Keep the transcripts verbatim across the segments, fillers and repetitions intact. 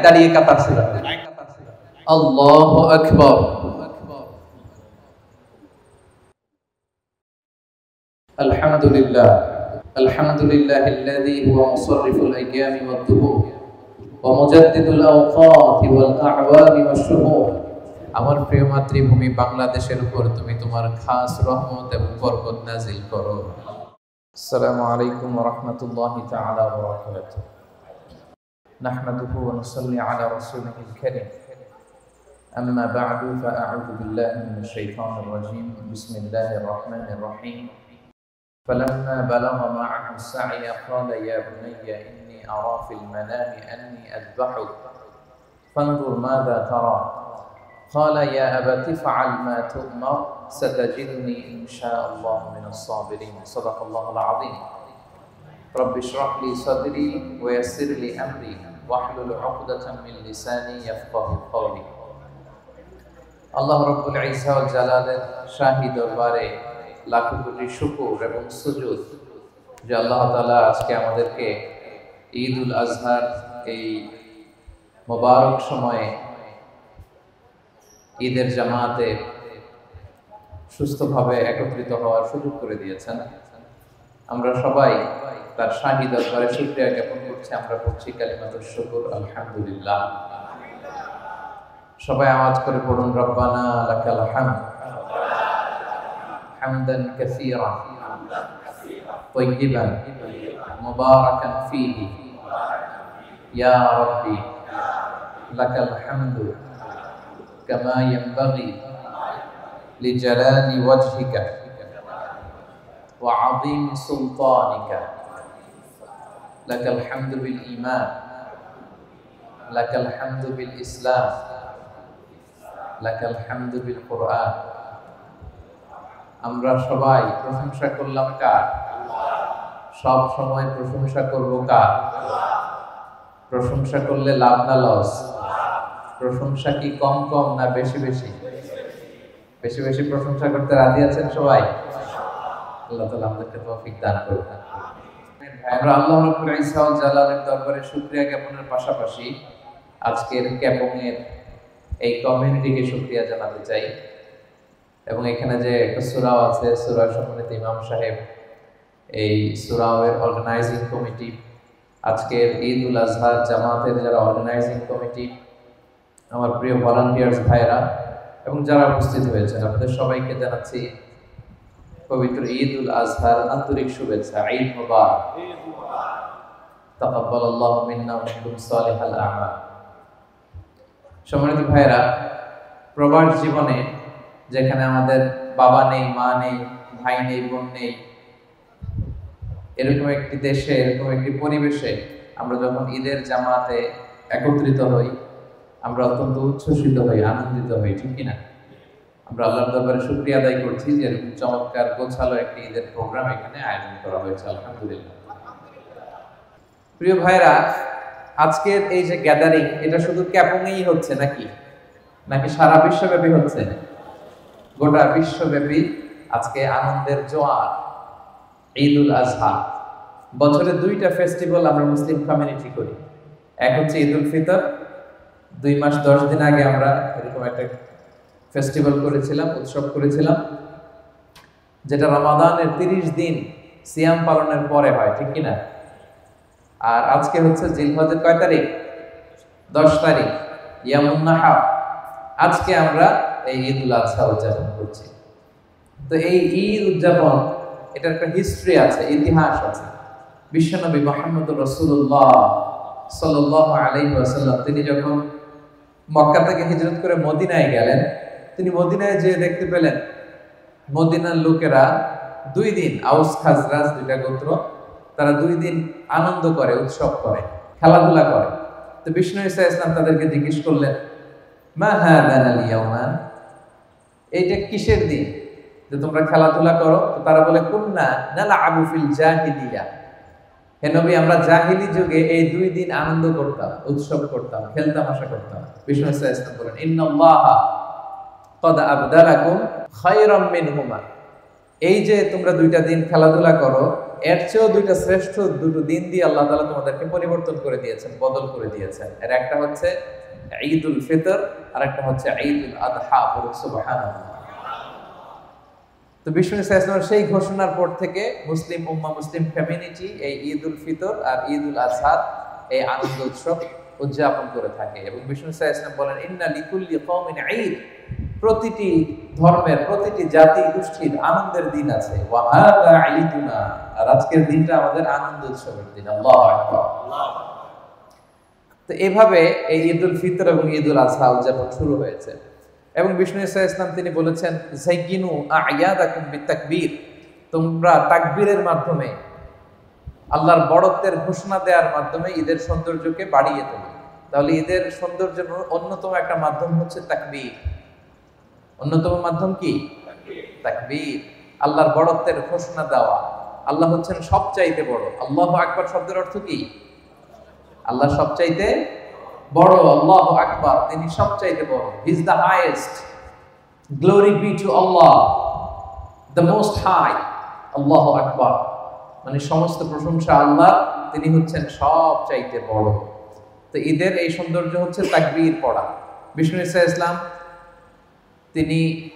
দাঁড়িয়ে কাতার সুরা আল্লাহু আকবার। আলহামদুলিল্লাহ আলহামদুলিল্লাহিল্লাযী হুয়া মুসাররিফুল আইয়ামি ওয়াদ-দুহুর ওয়া মুজাদ্দিদুল আওকাতি ওয়াল আ'ওয়ামি ওয়াশ-শুহুর। আমার প্রিয় মাতৃভূমি বাংলাদেশের উপর তুমি তোমার খাস রহমত এবং বরকত নাযিল করো। আসসালামু আলাইকুম ওয়া রাহমাতুল্লাহি তাআলা ওয়া বারাকাতুহু। নাহমাদুহু ওয়া নুসাল্লি আলা রাসূলিহিল কারীম। আম্মা বা'দু ফাআউযু বিল্লাহি মিনাশ শাইতানির রাজীম। বিসমিল্লাহির রাহমানির রাহিম। فلما بلغ معه السعي قال يا بني إني أرى في المنام أني أذبحك فانظر ماذا ترى قال يا أبت افعل ما تؤمر ستجدني إن شاء الله من الصابرين صدق الله العظيم رب اشرح لي صدري ويسر لي أمري واحلل عقدة من لساني يفقه قولي الله رب العزة والجلال شاهد দরবারে লাখো কোটি শুকর এবং সুজুদ যে আল্লাহ তাআলা আজকে আমাদেরকে ঈদ উল আজহার এই মোবারক সময়ে ঈদের জামাতে সুস্থভাবে একত্রিত হওয়ার সুযোগ করে দিয়েছেন। আমরা সবাই তার শাহী দরবারে শুকরিয়া জ্ঞাপন করছি। আমরা পড়ছি কালিমাতুশ শুকর আলহামদুলিল্লাহ। সবাই আওয়াজ করে পড়ুন রব্বানা লাকাল হামদ حمدا كثيرا طيبا مباركا فيه يا ربي لك الحمد كما ينبغي لجلال وجهك وعظيم سلطانك لك الحمد بالإيمان لك الحمد بالإسلام لك الحمد بالقرآن। আমরা সবাই প্রশংসা করলাম কার? সব সময় প্রশংসা করব কার? প্রশংসা করলে লাভ না লস? প্রশংসা কি কম কম না বেশি বেশি? বেশি বেশি প্রশংসা করতে রাজি আছেন সবাই? আল্লাহ তাআলা আমাদেরকে তৌফিক দান করুন। আমরা আল্লাহ রাব্বুল ইজ্জা ওয়াল জালালের দরবারে শুকরিয়া জ্ঞাপনের পাশাপাশি আজকের ক্যাপংয়ের এই কমিউনিটিকে শুকরিয়া জানাতে চাই। এবং এখানে যে একটা সূরা আছে, সূরা সম্মানিত ইমাম সাহেব, এই সূরার অর্গানাইজিং কমিটি, আজকের ঈদ উল আজহার জামাতের যারা অর্গানাইজিং কমিটি, আমার প্রিয় ভলান্টিয়ার্স ভাইরা এবং যারা উপস্থিত হয়েছেন, আপনাদের সবাইকে জানাচ্ছি পবিত্র ঈদ উল আজহার আন্তরিক শুভেচ্ছা। ঈদ মুবারক। তাকাব্বালাল্লাহু মিন্না ওয়া মিনকুম সালিহাল আ'মাল। সম্মানিত ভাইরা, প্রবাস জীবনে যেখানে আমাদের বাবা নেই, মা নেই, ভাই নেই, বোন নেই, এরকম একটি দেশে, এরকম একটি পরিবেশে আমরা যখন ঈদের জামাতে একত্রিত হই, আমরা অত্যন্ত উচ্ছ্বসিত হই, আনন্দিত হই, ঠিক কিনা? আমরা আল্লাহর দরবারে শুকরিয়া আদায় করছি যে এরকম চমৎকার গোছালো একটি ঈদের প্রোগ্রাম এখানে আয়োজন করা হয়েছে, আলহামদুলিল্লাহ। প্রিয় ভাইরা, আজকের এই যে গ্যাদারিং, এটা শুধু ক্যাপংয়েই হচ্ছে নাকি নাকি সারা বিশ্বব্যাপী হচ্ছে? গোটা বিশ্বব্যাপী আজকে আনন্দের জোয়ার, ঈদ উল আজহা। বছরে দুইটা ফেস্টিভ্যাল আমরা মুসলিম কমিউনিটি করি। এক হচ্ছে ঈদ উল ফিতর, দুই মাস দশ দিন আগে আমরা এরকম একটা ফেস্টিভ্যাল করেছিলাম, উৎসব করেছিলাম, যেটা রমাদানের তিরিশ দিন সিয়াম পালনের পরে হয়, ঠিক কিনা? আর আজকে হচ্ছে জিলহজের কয় তারিখ? দশ তারিখ, ইয়ামুন নাহর। আজকে আমরা এই ঈদ উল আজহা উদযাপন করছি। তো এই ঈদ উদযাপন, এটার একটা হিস্ট্রি আছে, ইতিহাস আছে। বিশ্বনবী মুহাম্মদুর রাসূলুল্লাহ সাল্লাল্লাহু আলাইহি ওয়াসাল্লাম তিনি যখন মক্কা থেকে হিজরত করে মদিনায় গেলেন, তিনি মদিনায় যেয়ে দেখতে পেলেন মদিনার লোকেরা দুই দিন, আউস খাজরাজ দুইটা গোত্র, তারা দুই দিন আনন্দ করে, উৎসব করে, খেলাধুলা করে। তো বিষ্ণু ঈসা ইসলাম তাদেরকে জিজ্ঞেস করলেন, মা হাদান আল ইয়াওমান, এইটা কিসের দিন যে তোমরা খেলাধুলা করো? তো তারা বলে, কুন্না নালআবু ফিল জাহিলিয়া, হে নবী আমরা জাহিলি যুগে এই দুই দিন আনন্দ করতাম, উৎসব করতাম, খেলতামাশা করতাম। বিষ্ণু ঈসা ইসলাম বলেন, ইন্নাল্লাহা ক্বাদ আবদালাকুম খায়রাম মিনহুমা, এই যে তোমরা দুইটা দিন খেলাধুলা করো, এর চেয়েও দুইটা শ্রেষ্ঠ দুটো দিন দিয়ে আল্লাহ তাআলা তোমাদেরকে পরিবর্তন করে দিয়েছেন, বদল করে দিয়েছেন। এর একটা হচ্ছে ঈদুল ফিতর আর একটা হচ্ছে ঈদুল আযহা। সুবহানাল্লাহ। তো বিষ্ণু ইসলামের সেই ঘোষণার পর থেকে মুসলিম উম্মাহ, মুসলিম কমিউনিটি এই ঈদুল ফিতর আর ঈদুল আযহা এই আনন্দ উৎসব উদযাপন করে থাকে। এবং বিষ্ণু ইসলাম বলেন, ইন্না লিকুল্লি কওমিন ঈদ, প্রতিটি ধর্মের প্রতিটি জাতি গোষ্ঠীর আনন্দের দিন আছে। ওয়া হাযা ঈদুনা, আর আজকের দিনটা আমাদের আনন্দ উৎসবের দিন। আল্লাহু আকবার। তো এভাবে এই ঈদুল ফিতর এবং ঈদুল আযহা উদযাপন শুরু হয়েছে। এবং বিষ্ণু ইসলাম তিনি বলেছেন, যাইয়িনু আ'য়াদাকুম বিতাকবীর, তোমরা তাকবীরের মাধ্যমে আল্লাহর বড়ত্বের ঘোষণা দেওয়ার মাধ্যমে ঈদের সৌন্দর্যকে বাড়িয়ে তোলো। তাহলে ঈদের সৌন্দর্যের অন্যতম একটা মাধ্যম হচ্ছে তাকবীর। অন্যতম মাধ্যম কি? তাকবীর। আল্লাহর বড়ত্বের ঘোষণা দেওয়া। আল্লাহ হচ্ছেন সবচাইতে বড়। আল্লাহু আকবার শব্দের অর্থ কি? আল্লাহ সবচাইতে বড়। আল্লাহু আকবার, তিনি সবচাইতে বড়। He is the highest. Glory be to Allah, the most high. আল্লাহু আকবার মানে সমস্ত প্রশংসা আল্লাহ, তিনি হচ্ছেন সবচাইতে বড়। তো ঈদের এই সৌন্দর্য হচ্ছে তাকবীর পড়া। বিষ্ণু ইসলাম তিনি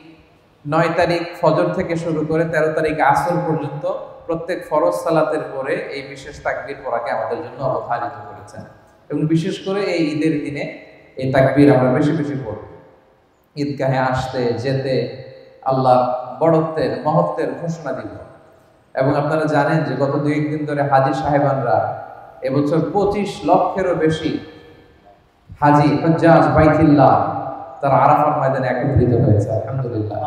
নয় তারিখ ফজর থেকে শুরু করে তেরো তারিখ আসর পর্যন্ত প্রত্যেক ফরজ সালাতের পরে এই বিশেষ তাকবীর পড়াকে আমাদের জন্য অবধারিত করেছেন। এবং বিশেষ করে এই ঈদের দিনে এই তাকবীর আমরা বেশি বেশি পড়ব। ঈদগাহে আসতে যেতে আল্লাহর বড়ত্বের মহত্বের ঘোষণা দিব। এবং আপনারা জানেন যে গত দুই একদিন ধরে হাজী সাহেবানরা এবছর পঁচিশ লক্ষেরও বেশি হাজী হুজ্জাজ বাইতুল্লাহ তারা আরাফার ময়দানে একত্রিত হয়েছে, আলহামদুলিল্লাহ।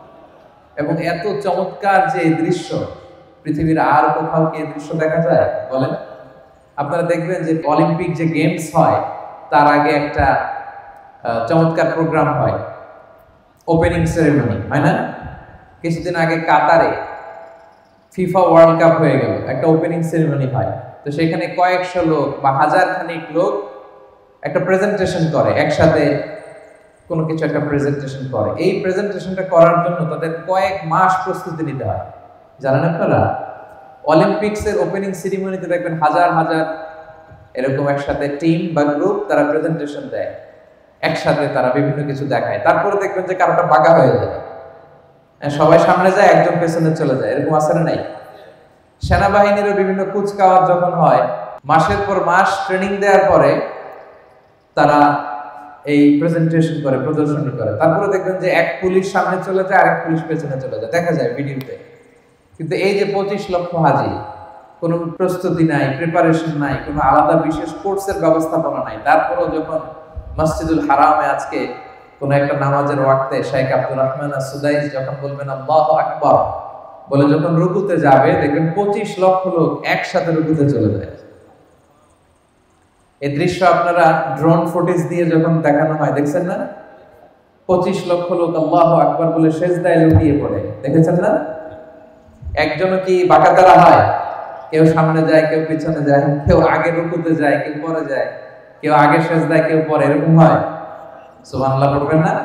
এবং এত চমৎকার যে দৃশ্য, পৃথিবীর আর কোথাও কি এই দৃশ্য দেখা যায় বলেন? আপনারা দেখবেন যে অলিম্পিক যে গেমস হয় তার আগে একটা চমৎকার প্রোগ্রাম হয়, ওপেনিং সেরেমনি, হয় না? কিছুদিন আগে কাতারে ফিফা ওয়ার্ল্ড কাপ হয়ে গেল, একটা ওপেনিং সেরেমনি হয়। তো সেখানে কয়েকশো লোক বা হাজার খানিক লোক একটা প্রেজেন্টেশন করে, একসাথে কোনো কিছু একটা প্রেজেন্টেশন করে। এই প্রেজেন্টেশনটা করার জন্য তাদের কয়েক মাস প্রস্তুতি নিতে হয়। জানেন আপনারা? অলিম্পিক্সের ওপেনিং সেরিমনিতে দেখবেন হাজার হাজার এরকম একসাথে টিম বা গ্রুপ তারা প্রেজেন্টেশন দেয়, একসাথে তারা বিভিন্ন কিছু দেখায়। তারপরে দেখবেন যে কারোটা বাঁকা হয়ে যায়, সবাই সামনে যায়, একজন পেছনে চলে যায়, এরকম আছে না নাই? সেনাবাহিনীরও বিভিন্ন কুচকাওয়াজ যখন হয়, মাসের পর মাস ট্রেনিং দেওয়ার পরে তারা এই প্রেজেন্টেশন করে, প্রদর্শনী করে। তারপরে দেখবেন যে এক পুলিশ সামনে চলে যায়, আরেক পুলিশ পেছনে চলে যায়, দেখা যায় ভিডিওতে। কিন্তু এই যে পঁচিশ লক্ষ হাজী, কোনো প্রস্তুতি নাই, প্রিপারেশন নাই, কোনো আলাদা বিশেষ কোর্সের ব্যবস্থাপনা নাই, তারপরেও যখন মসজিদুল হারামে আজকে কোন একটা নামাজের ওয়াক্তে শেখ আব্দুর রহমান আস-সুদাইস যখন বলবেন আল্লাহু আকবার বলে যখন রুকুতে যাবে, দেখবেন পঁচিশ লক্ষ লোক একসাথে রুকুতে চলে যায়। এই দৃশ্য আপনারা ড্রোন ফুটেজ দিয়ে যখন দেখানো হয়, দেখছেন না? পঁচিশ লক্ষ লোক আল্লাহু আকবার বলে সেজদায় লুটিয়ে পড়ে, দেখেছেন না? একজনও কি বাঁকাতারা হয়? কেউ সামনে যায়, কেউ পিছনে যায়, কেউ আগে রুকুতে যায়, কেউ পরে যায়, কেউ আগে সেজদায়, কেউ পরে, এরকম হয়? সুবহানাল্লাহ পড়বেন না?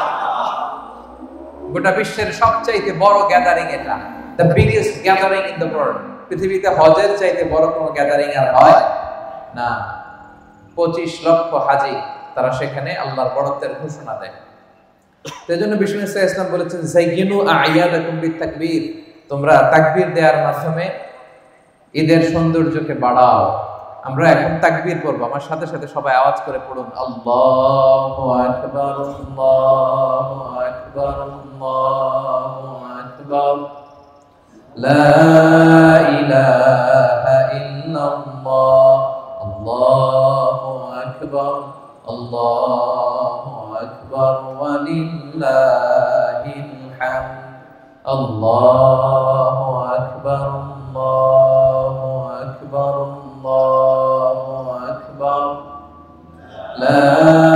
গোটা বিশ্বের সবচাইতে বড় গ্যাদারিং এটা, the biggest gathering in the world. পৃথিবীতে হজের চাইতে বড় কোনো গ্যাদারিং আর হয় না। পঁচিশ লক্ষ হাজী তারা সেখানে আল্লাহর বড়ত্বের ঘোষণা দেয়। এই জন্য বিষ্ণু ইসলাম বলেছেন, যাইয়িনু আ'য়াদাকুম বিতাকবীর, তোমরা তাকবীর দেওয়ার মাধ্যমে ঈদের সৌন্দর্যকে বাড়াও। আমরা এখন তাকবীর পড়ব, আমার সাথে সাথে সবাই আওয়াজ করে পড়ুন, আল্লাহু আকবার, আল্লাহু আকবার, আল্লাহু আকবার, লা ইলাহা ইল্লাল্লাহ, আল্লাহু আকবার, আল্লাহু আকবার, ওয়া লিল্লাহিল হামদ, আল্লাহু আকবার, আল্লাহু আকবার, আল্লাহু আকবার, লা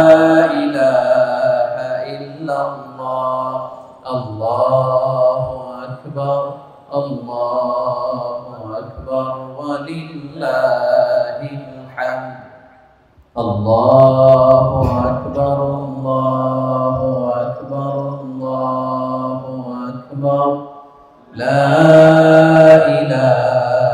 ইলাহা ইল্লাল্লাহ, আল্লাহু আকবার, আল্লাহু আকবার, ওয়া লিল্লাহিল হামদ, আল্লাহু আকবার, আল্লাহু আকবার, আল্লাহু আকবার, লা ইলাহা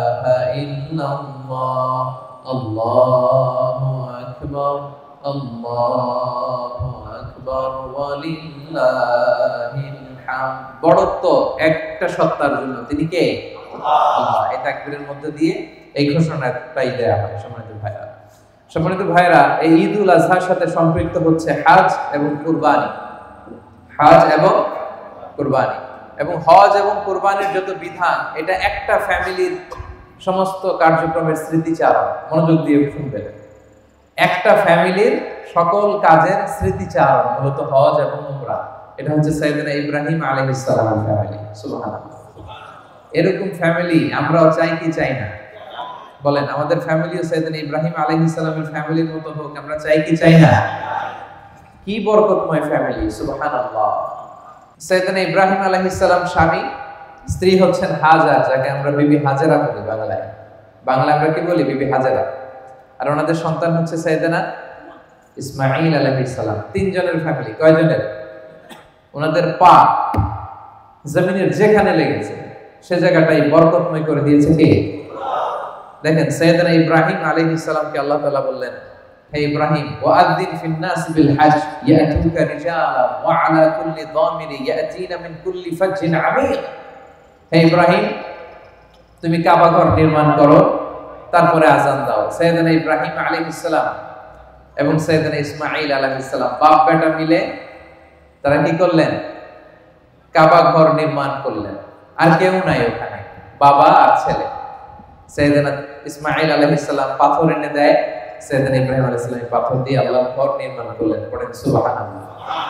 আল্লাহু আকবার ওয়ালিল্লাহিল হামদ। বড়ত্ব একটা সত্তার জন্য, তিনি কে? আল্লাহ। এই তাকবীরের মধ্যে দিয়ে এই ঘোষণাটাই দেয়া হয়। সম্মানিত ভাইরা, সম্মানিত ভাইরা, এই ঈদ উল আজহার সাথে সম্পৃক্ত হচ্ছে হজ এবং কুরবানি। হজ এবং কুরবানি এবং হজ এবং কুরবানির যত বিধান, এটা একটা ফ্যামিলির সমস্ত কার্যক্রমের স্মৃতিচারণ। মনোযোগ দিয়ে শুনবেন, একটা ফ্যামিলির সকল কাজের স্মৃতিচারণ মূলত হজ এবং উমরা। এটা হচ্ছে সাইয়েদনা ইব্রাহিম আলাইহিস সালামের ফ্যামিলি। সুবহানাল্লাহ। এরকম ফ্যামিলি আমরাও চাই কি চাই না? বলেন, আমাদের ফ্যামিলিও সাইয়েদনা ইব্রাহিম আলাইহিস সালামের ফ্যামিলির মতো হোক, আমরা চাই কি চাই না? কি বরকতময় ফ্যামিলি, সুবহানাল্লাহ। সাইয়েদনা ইব্রাহিম আলাইহিস সালাম স্বামী, স্ত্রী হচ্ছেন হাজার, যাকে আমরা বিবি হাজেরা বলি বাংলায়। বাংলা আমরা কি বলি? বিবি হাজেরা। আর ওনাদের সন্তান হচ্ছে সাইয়েদনা ইসমাঈল আলাইহিস সালাম। তিনজনের ফ্যামিলি। কয়জনের? ওনাদের পা জমিনের যেখানে লেগেছে সে জায়গাটাই বরকতময় করে দিয়েছে কে? দেখেন, সাইয়েদনা ইব্রাহিম আলাইহিস সালামকে আল্লাহ তাআলা বললেন, হে ইব্রাহিম, ওয়াআযিন ফিন নাস বিল হজ ইয়াতুকা রিজালা ওয়া আলা কুল্লি দামির ইয়াতিনা মিন কুল্লি ফাজ্জিন আমীক। হে ইব্রাহিম, তুমি কাবা ঘর নির্মাণ করো, তারপরে আযান দাও। সাইয়েদনা ইব্রাহিম আলাইহিস সালাম এবং সাইয়েদনা ইসমাঈল আলাইহিস সালাম বাপ বেটা মিলে তারা কি করলেন? কাবা ঘর নির্মাণ করলেন। আর কেউ নাই ওখানে, বাবা আর ছেলে। সাইয়েদনা ইসমাঈল আলাইহিস সালাম পাথর এনে দেয়, সাইয়েদনা ইব্রাহিম আলাইহিস সালাম পাথর দিয়ে আল্লাহর ঘর নির্মাণ করলেন। পড়েন সুবহানাল্লাহ।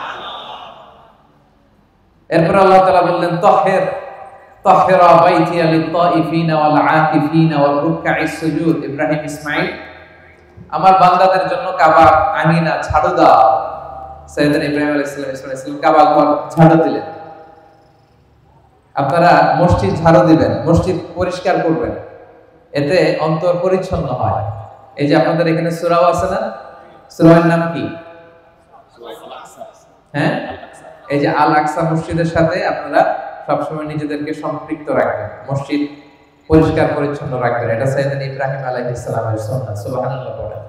এরপর আল্লাহ তাআলা বললেন, তাহির তাহিরা বাইতিয়া লিত-তাইফিনা ওয়াল আকিফিনা ওয়ার রুকআইস সুজুদ। ইব্রাহিম ইসমাঈল, আমার বান্দাদের জন্য কাবা আঙিনা ঝাড়ু দাও। সাইয়েদনা ইব্রাহিম আলাইহিস সালাম ইসমাঈল সালাম কাবা ঘর ঝাড়ু দিলেন। আপনারা মসজিদ ঝাড়ু দিবেন, মসজিদ পরিষ্কার করবেন, এতে অন্তর পরিচ্ছন্ন হয়। এই যে আপনাদের এখানে সূরাও আছে না? সূরার নাম কি? হ্যাঁ, এই যে আল আকসা মসজিদের সাথে আপনারা সবসময় নিজেদেরকে সম্পৃক্ত রাখবেন, মসজিদ পরিষ্কার পরিচ্ছন্ন রাখবেন। এটা সাইয়েদনা ইব্রাহিম আলাইহিস সালামের সুন্নাত। সুবহানাল্লাহ। পড়েন,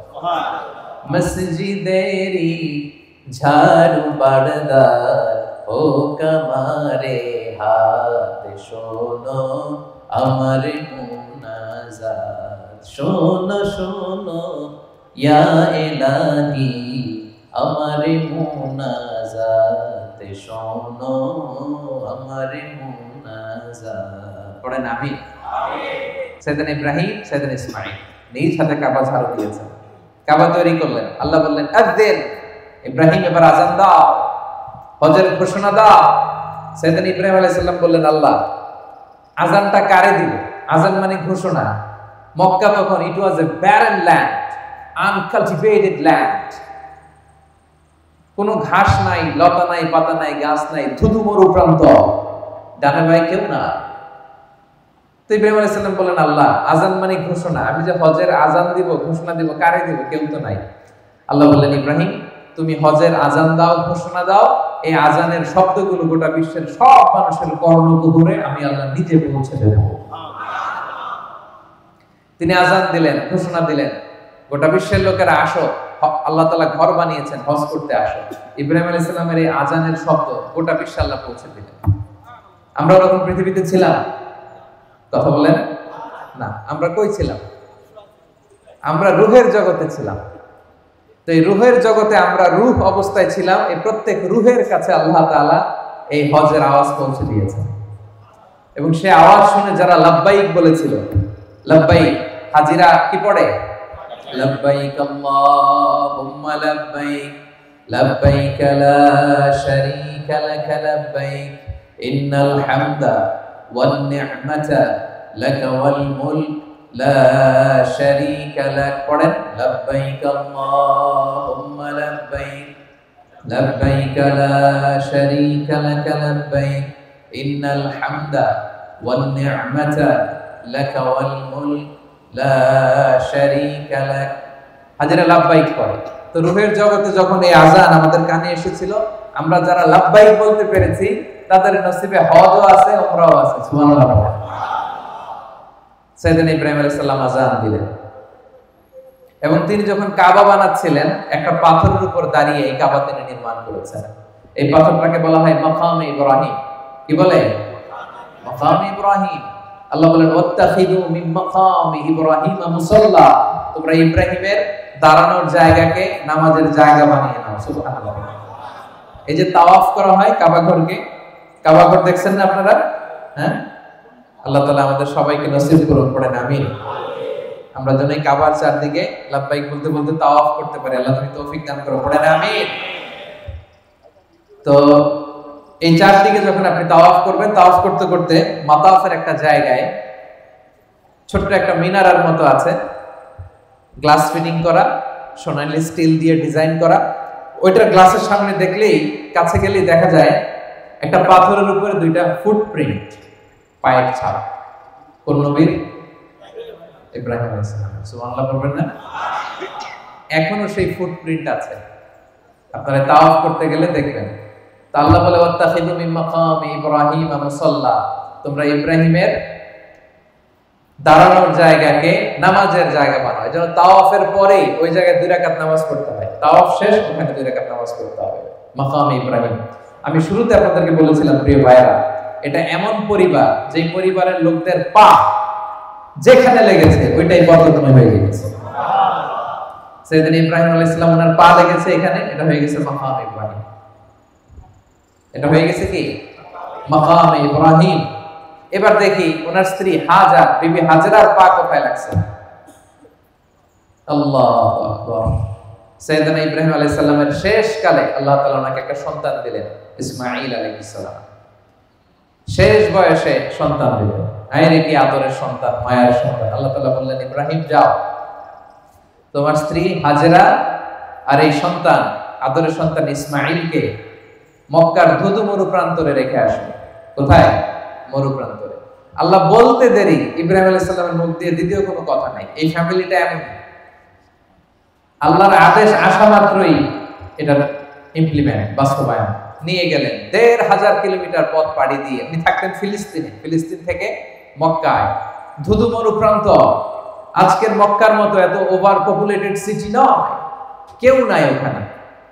মসজিদেরি ঝাড়ু বারদার ও কামারে হাত, শোনো আমার মুনাজাত, শোনো শোনো ইয়া ইলাহি আমার মুনাজাত, শোনো আমার মুনাজাত। পড়েন আমিন। সাইয়েদনা ইব্রাহিম, সাইয়েদনা ইসমাঈল নিজ হাতে কাবা ঝাড়ু দিয়েছেন, কাবা তৈরি করলেন। আল্লাহ বললেন, আযিন, ইব্রাহিম এবার আযান দাও, হজের ঘোষণা দাও। সাইয়েদনা ইব্রাহিম আলাইহিস সালাম বললেন, আল্লাহ আযানটা কারে দিব? আযান মানে ঘোষণা। মক্কা তখন it was a barren land, uncultivated land. কোনো ঘাস নাই, লতা নাই, পাতা নাই, গাছ নাই, ধুধু মরু প্রান্ত, ডানে বাই কেউ না। তো ইব্রাহিম আলাইহিস সালাম বললেন, আল্লাহ আযান মানে ঘোষণা, আমি যে হজের আযান দিব, ঘোষণা দিব, কারে দিব? কেউ তো নাই। আল্লাহ বললেন, ইব্রাহিম তুমি হজের আযান দাও, ঘোষণা দাও। এই আযানের শব্দগুলো গোটা বিশ্বের সব মানুষের কর্ণকুহরে আমি আল্লাহ নিজে পৌঁছে দেব। তিনি আযান দিলেন, ঘোষণা দিলেন, গোটা বিশ্বের লোকেরা আসো, আল্লাহ তাআলা ঘর বানিয়েছেন, হজ করতে আসো। ইব্রাহিম আলাইহিস সালামের এই আযানের শব্দ গোটা বিশ্বে আল্লাহ পৌঁছে দিলেন। আমরা তখন পৃথিবীতে ছিলাম? কথা বলেন না। আমরা কই ছিলাম? আমরা রূহের জগতে ছিলাম। তো এই রূহের জগতে আমরা রূহ অবস্থায় ছিলাম। এই প্রত্যেক রূহের কাছে আল্লাহ তাআলা এই হজের আওয়াজ পৌঁছে দিয়েছেন। এবং সেই আওয়াজ শুনে যারা লাব্বাইক বলেছিল, লাব্বাইক হাজিরা কি পড়ে? লাব্বাইক আল্লাহুম্মা লাব্বাইক, লাব্বাইক লা শারীকা লাক লাব্বাইক, ইন্নাল হামদা ওয়ান নি'মাতা লাকা ওয়াল মুলক লা শারীকা লাক। পড়েন, লাব্বাইক আল্লাহুম্মা লাব্বাইক, লাব্বাইক লা শারীকা লাক লাব্বাইক, ইন্নাল হামদা ওয়ান নি'মাতা লাকা ওয়াল মুলক লা শারীকা লাক। হাজিরা লাব্বাইক পড়ে। তো রূহের জগতে যখন এই আযান আমাদের কানে এসেছিল, আমরা যারা লাব্বাইক বলতে পেরেছি তাদের নসিবে হজও আছে, উমরাও আছে। সুবহানাল্লাহ। সাইয়েদনা ইব্রাহিম আলাইহিস সালাম আযান দিলেন। এবং তিনি যখন কাবা বানাচ্ছিলেন একটা পাথরের উপর দাঁড়িয়ে এই কাবা তিনি নির্মাণ করেছেন। এই পাথরটাকে বলা হয় মাকামে ইব্রাহিম। কি বলে? মাকামে ইব্রাহিম। আল্লাহ বলেন ওয়াত্তাখিযু মিন মাকামি ইব্রাহিম মুসাল্লা, তোমরা ইব্রাহিমের দাঁড়ানোর জায়গাকে নামাজের জায়গা বানিয়ে নাও। সুবহানাল্লাহ। এই যে তাওয়াফ করা হয় কাবা ঘরকে, কাবা ঘর দেখছেন না আপনারা? হ্যাঁ, আল্লাহ তাআলা আমাদের সবাইকে নসিব করুন, পড়েন আমিন। আমরা যেন এই কাবার চারদিকে লাব্বাইক বলতে বলতে তাওয়াফ করতে পারি। আল্লাহ তুমি তৌফিক দান করো, পড়েন আমিন। তো এই চারদিকে যখন আপনি তাওয়াফ করবেন, তাওয়াফ করতে করতে মাতাফের একটা জায়গায় ছোট্ট একটা মিনারার মতো আছে, গ্লাস ফিটিং করা, সোনালী স্টিল দিয়ে ডিজাইন করা। ওইটার গ্লাসের সামনে দেখলেই, কাছে গেলেই দেখা যায় একটা পাথরের উপরে দুইটা ফুটপ্রিন্ট, পায়ের ছাপ। কোন নবীর? ইব্রাহিম আলাইহিস সালাম। সুবহানাল্লাহ বলবেন না? এখনো সেই ফুটপ্রিন্ট আছে, আপনারা তাওয়াফ করতে গেলে দেখবেন। তা আল্লাহ বলে ওয়াত্তাখিযু মিন মাকামি ইব্রাহিম মুসাল্লা, তোমরা ইব্রাহিমের দাঁড়ানোর জায়গাকে নামাজের জায়গা বানাও। এজন্য তাওয়াফের পরেই ওই জায়গায় দুই রাকাত নামাজ পড়তে হয়। তাওয়াফ শেষ, ওখানে দুই রাকাত নামাজ পড়তে হবে, মাকামে ইব্রাহিম। আমি শুরুতে আপনাদেরকে বলেছিলাম প্রিয় ভাইরা, এটা এমন পরিবার যে পরিবারের লোকদের পা যেখানে লেগেছে ওইটাই বরকতময় হয়ে গেছে। সাইয়েদনা ইব্রাহিম আলাইহিস সালাম ওনার পা লেগেছে এখানে, এটা হয়ে গেছে মাকামে ইব্রাহিম। এটা হয়ে গেছে কি? মাকামে ইব্রাহিম। এবার দেখি ওনার স্ত্রী হাজার, বিবি হাজরার পা কোথায় লাগছে? আল্লাহু আকবার। সাইয়েদনা ইব্রাহিম আলাইহিস সালামের শেষ কালে আল্লাহ তাআলা ওনাকে একটা সন্তান দিলেন, ইসমাঈল আলাইহিস সালাম। শেষ বয়সে সন্তান দিলেন। আইরে কি আদরের সন্তান, মায়ের সন্তান। আল্লাহ তাআলা বললেন, ইব্রাহিম যাও, তোমার স্ত্রী হাজরা আর এই সন্তান, আদরের সন্তান ইসমাঈলকে মক্কার ধুধু মরু প্রান্তরে রেখে আসো। কোথায়? মরু প্রান্তরে। আল্লাহ বলতে দেরি, ইব্রাহিম আলাইহিস সালামের মুখ দিয়ে দ্বিতীয় কোনো কথা নাই। এই ফ্যামিলিটা এমন, আল্লাহর আদেশ আসা মাত্রই এটা ইমপ্লিমেন্ট, বাস্তবায়ন। নিয়ে গেলেন দেড় হাজার কিলোমিটার পথ পাড়ি দিয়ে। উনি থাকতেন ফিলিস্তিনে, ফিলিস্তিন থেকে মক্কায়, ধুধু মরু প্রান্ত। আজকের মক্কার মতো এত ওভার পপুলেটেড সিটি নয়, কেউ নাই ওখানে।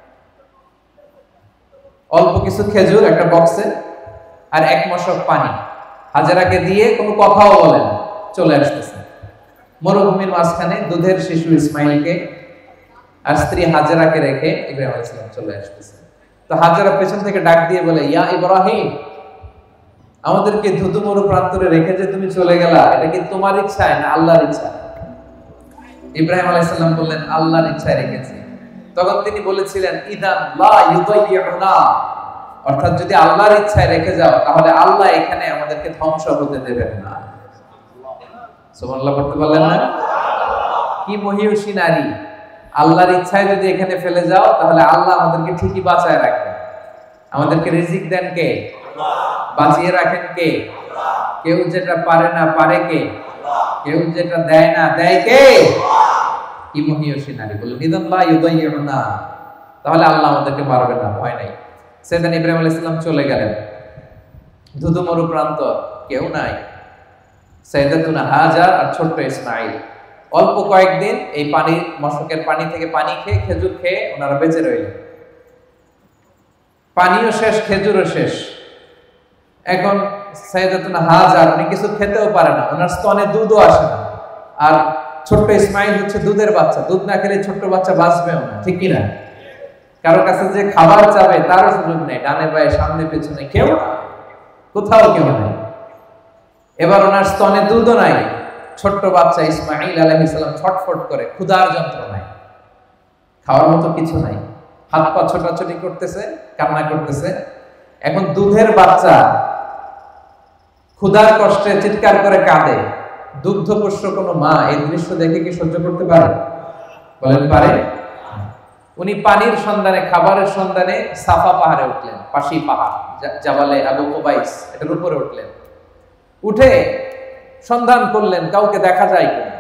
অল্প কিছু খেজুর একটা বক্সে আর এক মশক পানি হাজেরাকে দিয়ে কোনো কথাও বলেন, চলে আসতেছে মরুভূমির মাঝখানে দুধের শিশু ইসমাইলকে আর স্ত্রী হাজেরাকে রেখে ইব্রাহিম আলাইহিস সালাম চলে আসতেছে। তো হাজেরা পেছন থেকে ডাক দিয়ে বলে, ইয়া ইব্রাহিম, আমাদেরকে ধুধু মরু প্রান্তরে রেখে যে তুমি চলে গেলা, এটা কি তোমার ইচ্ছায় না আল্লাহর ইচ্ছা? ইব্রাহিম আলাইহিস সালাম বললেন, আল্লাহর ইচ্ছায় রেখেছি। তখন তিনি বলেছিলেন, ইদান লা ইউদাইয়ুনা, অর্থাৎ যদি আল্লাহর ইচ্ছায় রেখে যাও তাহলে আল্লাহ এখানে আমাদেরকে ধ্বংস হতে দেবেন না। সুবহানাল্লাহ পড়তে পারলেন না? কি মহিয়সী নারী! আল্লাহর ইচ্ছায় যদি এখানে ফেলে যাও তাহলে আল্লাহ আমাদেরকে ঠিকই বাঁচায় রাখবেন। আমাদেরকে রিজিক দেন কে? বাঁচিয়ে রাখেন কে? কেউ যেটা পারে না পারে কে? কেউ যেটা দেয় না দেয় কে? কি মহিয়সী নারী! বলে নিদান লা ইউদাইয়ুনা, তাহলে আল্লাহ আমাদেরকে মারবে না, ভয় নাই। সাইয়েদনা ইব্রাহিম আলাইহিস সালাম চলে গেলেন, ধুধু মরু প্রান্ত, কেউ নাই। সাইয়েদাতুনা হাজার আর ছোট্ট ইসমাঈল অল্প কয়েকদিন এই পানি, মশকের পানি থেকে পানি খেয়ে, খেজুর খেয়ে ওনারা বেঁচে রইলেন। পানিও শেষ, খেজুরও শেষ। এখন সাইয়েদাতুনা হাজার উনি কিছু খেতেও পারে না, ওনার স্তনে দুধও আসে না। আর ছোট্ট ইসমাঈল হচ্ছে দুধের বাচ্চা, দুধ না খেলে ছোট্ট বাচ্চা বাঁচবেও না, ঠিক কি না? কারোর কাছে যে খাবার চাবে তারও সুযোগ নেই, ডানে বায়ে সামনে পেছনে কেউ না, কোথাও কেউ নাই। এবার ওনার স্তনে দুধও নাই, ছোট্ট বাচ্চা ইসমাঈল আলাইহিস সালাম ছটফট করে, ক্ষুধার যন্ত্রণায়, খাওয়ার মতো কিছু নাই, হাত পা ছোটাছুটি করতেছে, কান্না করতেছে। এখন দুধের বাচ্চা ক্ষুধার কষ্টে চিৎকার করে কাঁদে, দুগ্ধপোষ্য কোনো মা এই দৃশ্য দেখে কি সহ্য করতে পারে? বলেন পারে? উনি পানির সন্ধানে, খাবারের সন্ধানে সাফা পাহাড়ে উঠলেন, পাশি পাহাড়, জাবালে আবু কুবাইস, এটার উপরে উঠলেন। উঠে সন্ধান করলেন কাউকে দেখা যায় কিনা,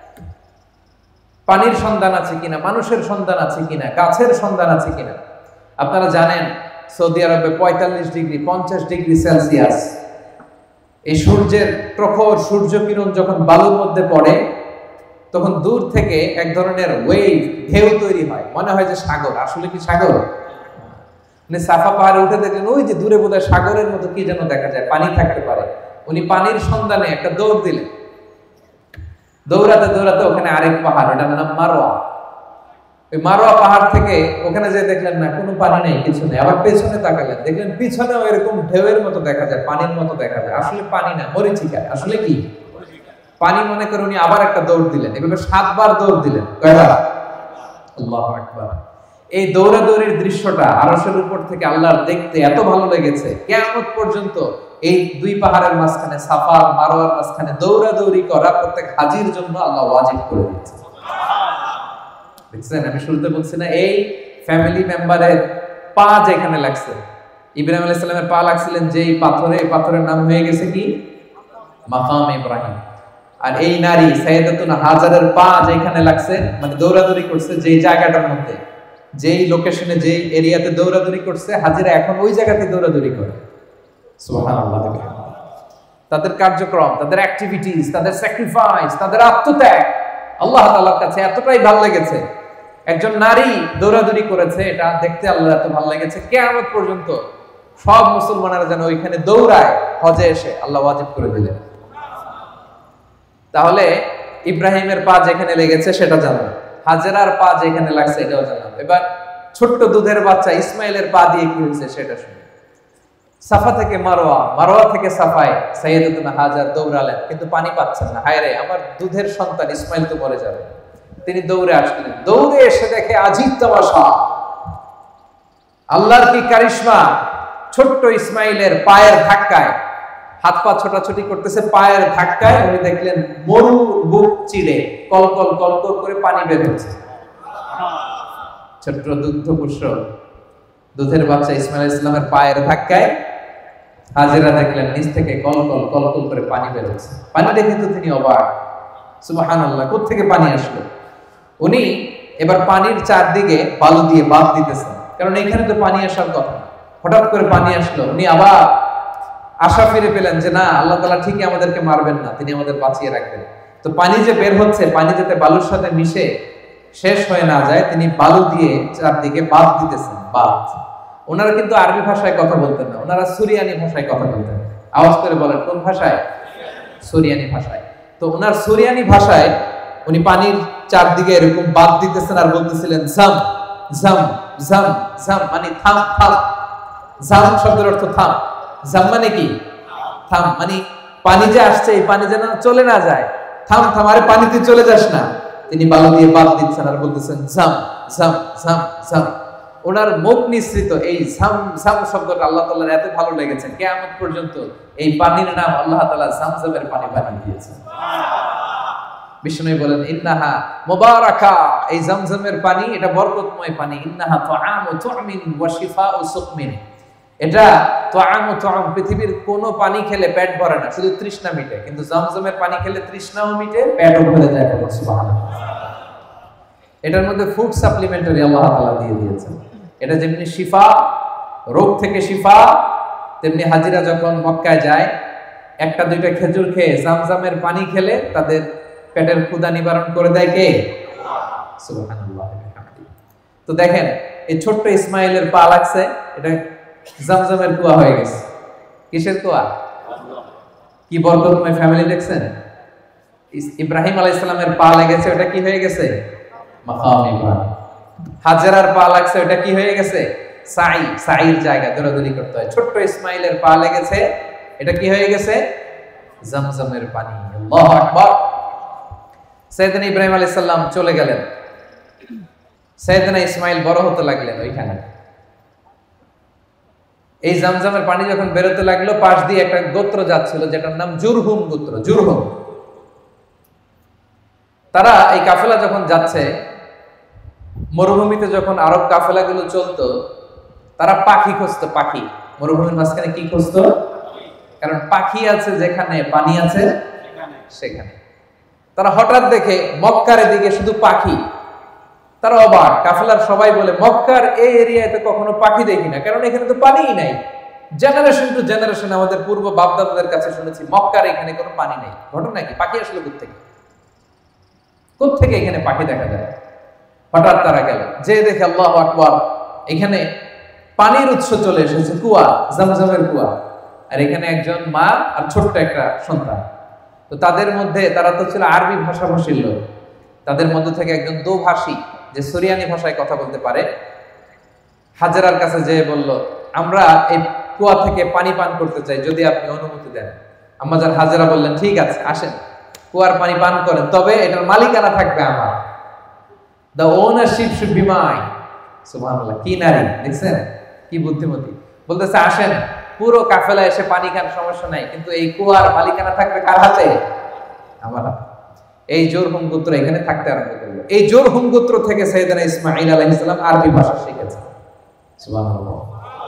পানির সন্ধান আছে কিনা, মানুষের সন্ধান আছে কিনা, গাছের সন্ধান আছে কিনা। আপনারা জানেন সৌদি আরবে পঁয়তাল্লিশ ডিগ্রি পঞ্চাশ ডিগ্রি সেলসিয়াস এই সূর্যের প্রখর সূর্য কিরণ যখন বালুর মধ্যে পড়ে তখন দূর থেকে এক ধরনের ওয়েভ, ঢেউ তৈরি হয়, মনে হয় যে সাগর, আসলে কি সাগর? মানে সাফা পাহাড়ে উঠে দেখলেন ওই যে দূরে বোধহয় সাগরের মতো কি যেন দেখা যায়, পানি থাকতে পারে। উনি পানির সন্ধানে একটা দৌড় দিলেন। দৌড়াতে দৌড়াতে ওখানে আরেক পাহাড়, ওটার নাম মারোয়া। ওই মারোয়া পাহাড় থেকে ওখানে যে দেখলেন না কোনো পানি নেই, কিছু নেই। আবার পেছনে তাকালেন, দেখলেন পিছনেও এরকম ঢেউয়ের মতো দেখা যায়, পানির মতো দেখা যায়। আসলে পানি না, মরিচিকা। আসলে কি পানি মনে করে উনি আবার একটা দৌড় দিলেন। এভাবে সাতবার দৌড় দিলেন। কয়বার? আল্লাহু আকবার। এই দৌড়াদৌড়ির দৃশ্যটা আরশের উপর থেকে আল্লাহর দেখতে এত ভালো লেগেছে, কিয়ামত পর্যন্ত এই দুই পাহাড়ের মাঝখানে, সাফা আর মারওয়ার মাঝখানে দৌড়াদৌড়ি করা প্রত্যেক হাজির জন্য আল্লাহ ওয়াজিব করে দিয়েছে। দেখছেন, আমি শুরুতে বলছি না, এই ফ্যামিলি মেম্বারের পা যেখানে লাগছে, ইব্রাহিম আলাইহিস সালামের পা লাগছিলেন যেই পাথরে, এই পাথরের নাম হয়ে গেছে কি? মাকাম ইব্রাহিম। আর এই নারী সাইয়েদাতুনা হাজারের পা যেখানে লাগছে, মানে দৌড়াদৌড়ি করছে যেই জায়গাটার মধ্যে, যেই লোকেশনে, যেই এরিয়াতে দৌড়াদৌড়ি করছে, হাজিরা এখন ওই জায়গাতে দৌড়াদৌড়ি করে। সুবহানাল্লাহ। তাদের কার্যক্রম, তাদের অ্যাক্টিভিটিস, তাদের স্যাক্রিফাইস, তাদের আত্মত্যাগ আল্লাহ তাআলার কাছে এতটাই ভালো লেগেছে। একজন নারী দৌড়াদৌড়ি করেছে, এটা দেখতে আল্লাহর এত ভালো লেগেছে, কিয়ামত পর্যন্ত সব মুসলমানেরা যেন ওইখানে দৌড়ায়। হজে এসে আল্লাহ ওয়াজিব করে দিলেন। তাহলে ইব্রাহিমের পা যেখানে লেগেছে সেটা জানলাম, হাজেরার পা যেখানে লাগছে এটাও জানলাম। এবার ছোট্ট দুধের বাচ্চা ইসমাইলের পা দিয়ে কি হয়েছে সেটা শুনে। সাফা থেকে মারোয়া, মারোয়া থেকে সাফায় সাইয়েদাতুনা হাজার দৌড়ালেন, কিন্তু পানি পাচ্ছেন না। হায় রে, আমার দুধের সন্তান ইসমাইল তো মরে যাবে। তিনি দৌড়ে আসলেন, দৌড়ে এসে দেখে আজিব তামাশা, আল্লাহর কি কারিশমা। ছোট্ট ইসমাইলের পায়ের ধাক্কায়, হাত পা ছোটাছুটি করতেছে, পায়ের ধাক্কায় উনি দেখলেন মরু বুক চিড়ে কলকল কলকল করে পানি বের হচ্ছে। ছোট্ট দুগ্ধপুষ্ট দুধের বাচ্চা ইসমাইল আলাইহিস সালামের পায়ের ধাক্কায় হাজেরা দেখলেন নিচ থেকে কলকল কলকল করে পানি বের হচ্ছে। পানি দেখে তো তিনি অবাক, সুবহানাল্লাহ, কোথা থেকে পানি আসলো? উনি এবার পানির চারদিকে বালু দিয়ে বাঁধ দিতেছেন, কারণ এখানে তো পানি আসার কথা। হঠাৎ করে পানি আসলো, উনি আবার আশা ফিরে পেলেন যে না, আল্লাহ তাআলা ঠিকই আমাদেরকে মারবেন না, তিনি আমাদের বাঁচিয়ে রাখবেন। তো পানি যে বের হচ্ছে, পানি যাতে বালুর সাথে মিশে শেষ হয়ে না যায়, তিনি বালু দিয়ে চারদিকে বাঁধ দিতেছেন। বাঁধ, ওনারা কিন্তু আরবি ভাষায় কথা বলতেন না, ওনারা সুরিয়ানি ভাষায় কথা বলতেন। আওয়াজ করে বলেন, কোন ভাষায়? সুরিয়ানি ভাষায়। তো ওনার সুরিয়ানি ভাষায় উনি পানির চারদিকে এরকম বাঁধ দিতেছেন আর বলতেছিলেন জাম জাম জাম জাম, মানে থাম থাম। জাম শব্দের অর্থ থাম, জাম মানে কি? থাম, মানে পানি যে আসছে এই পানি যেন চলে না যায়, থাম থাম, আরে পানিতে চলে যাস না। তিনি বালু দিয়ে বাঁধ দিচ্ছেন আর বলতেছেন জাম জাম জাম জাম। ওনার মুখ নিঃসৃত এই জাম জাম শব্দটা আল্লাহ তাআলার এত ভালো লেগেছে, কিয়ামত পর্যন্ত এই পানির নাম আল্লাহ তাআলা জামজামের পানি বানিয়ে দিয়েছেন। বিষ্ণু বলেন ইন্নাহা মুবারাকা, এই জামজামের পানি এটা বরকতময় পানি। ইন্নাহা তুআমু তুমিন ওয়া শিফাউ সুকমিন, এটা তুআমু তুআম, পৃথিবীর কোন পানি খেলে পেট ভরে না, শুধু তৃষ্ণা মিটে, কিন্তু জামজামের পানি খেলে তৃষ্ণাও মিটে, পেটও ভরে যায়। সুবহানাল্লাহ। এটার মধ্যে ফুড সাপ্লিমেন্টারি আল্লাহ তাআলা দিয়ে দিয়েছেন। এটা যেমনি শিফা, রোগ থেকে শিফা, তেমনি হাজিরা যখন মক্কায় যায় একটা দুইটা খেজুর খেয়ে জামজামের পানি খেলে তাদের পেটের ক্ষুধা নিবারণ করে দেয় কে? সুবহানাল্লাহ। তো দেখেন এই ছোট্ট ইসমাইলের পা লাগছে, এটা জামজামের কুয়া হয়ে গেছে। কিসের কুয়া? কি বরকতময় ফ্যামিলি দেখছেন। ইব্রাহিম আলাইহিস সালামের পা লেগেছে, ওটা কি হয়ে গেছে? মাকাম ইব্রাহিম। হাজেরার পা লাগছে, ওটা কি হয়ে গেছে? সাই, সাইর জায়গা, দৌড়াদৌড়ি করতে হয়। ছোট্ট ইসমাইলের পা লেগেছে, এটা কি হয়ে গেছে? জামজামের পানি। আল্লাহু আকবার। সাইয়েদনা ইব্রাহিম আলাইহিস সালাম চলে গেলেন, সাইয়েদনা ইসমাইল বড় হতে লাগলেন ওইখানে। এই জামজামের পানি যখন বেরোতে লাগলো, পাশ দিয়ে একটা গোত্র যাচ্ছিল যেটার নাম জুরহুম গোত্র। জুরহুম, তারা এই কাফেলা যখন যাচ্ছে, মরুভূমিতে যখন আরব কাফেলাগুলো চলতো, তারা পাখি খুঁজতো। পাখি মরুভূমির মাঝখানে কি খুঁজতো? কারণ পাখি আছে যেখানে, পানি আছে সেখানে। তারা হঠাৎ দেখে মক্কার দিকে শুধু পাখি। তারা অবাক, কাফেলার সবাই বলে মক্কার এই এরিয়াতে কখনো পাখি দেখি না, কারণ এখানে তো পানিই নাই। জেনারেশন টু জেনারেশন আমাদের পূর্ব বাপদাদাদের কাছে শুনেছি মক্কার এখানে কোনো পানি নেই। ঘটনা কি? পাখি আসলে কোথা থেকে? কোত্থেকে এখানে পাখি দেখা যায়? হঠাৎ তারা গেল, যে দেখে আল্লাহু আকবার, এখানে পানির উৎস চলে এসেছে, কুয়া, জমজমের কুয়া, আর এখানে একজন মা আর ছোট্ট একটা সন্তান। তো তাদের মধ্যে, তারা তো ছিল আরবি ভাষাভাষীর লোক, তাদের মধ্যে থেকে একজন দোভাষী, যে সুরিয়ানি ভাষায় কথা বলতে পারে, হাজেরার কাছে যেয়ে বলল, আমরা এই কুয়া থেকে পানি পান করতে চাই, যদি আপনি অনুমতি দেন। আম্মা জান হাজেরা বললেন, ঠিক আছে, আসেন, কুয়ার পানি পান করেন, তবে এটার মালিকানা থাকবে আমার। The ownership should be mine. সুবহানাল্লাহ, কি নারী দেখছেন, কি বুদ্ধিমতী। বলতেছে, আসেন, পুরো কাফেলা এসে পানি খান, সমস্যা নাই, কিন্তু এই কুয়ার মালিকানা থাকবে কার হাতে? আমার হাতে। এই জোরহুম গোত্র এখানে থাকতে আরম্ভ করলো। এই জোরহুম গোত্র থেকে সাইয়েদনা ইসমাঈল আলাইহিস সালাম আরবি ভাষা শিখেছেন। সুবহানাল্লাহ।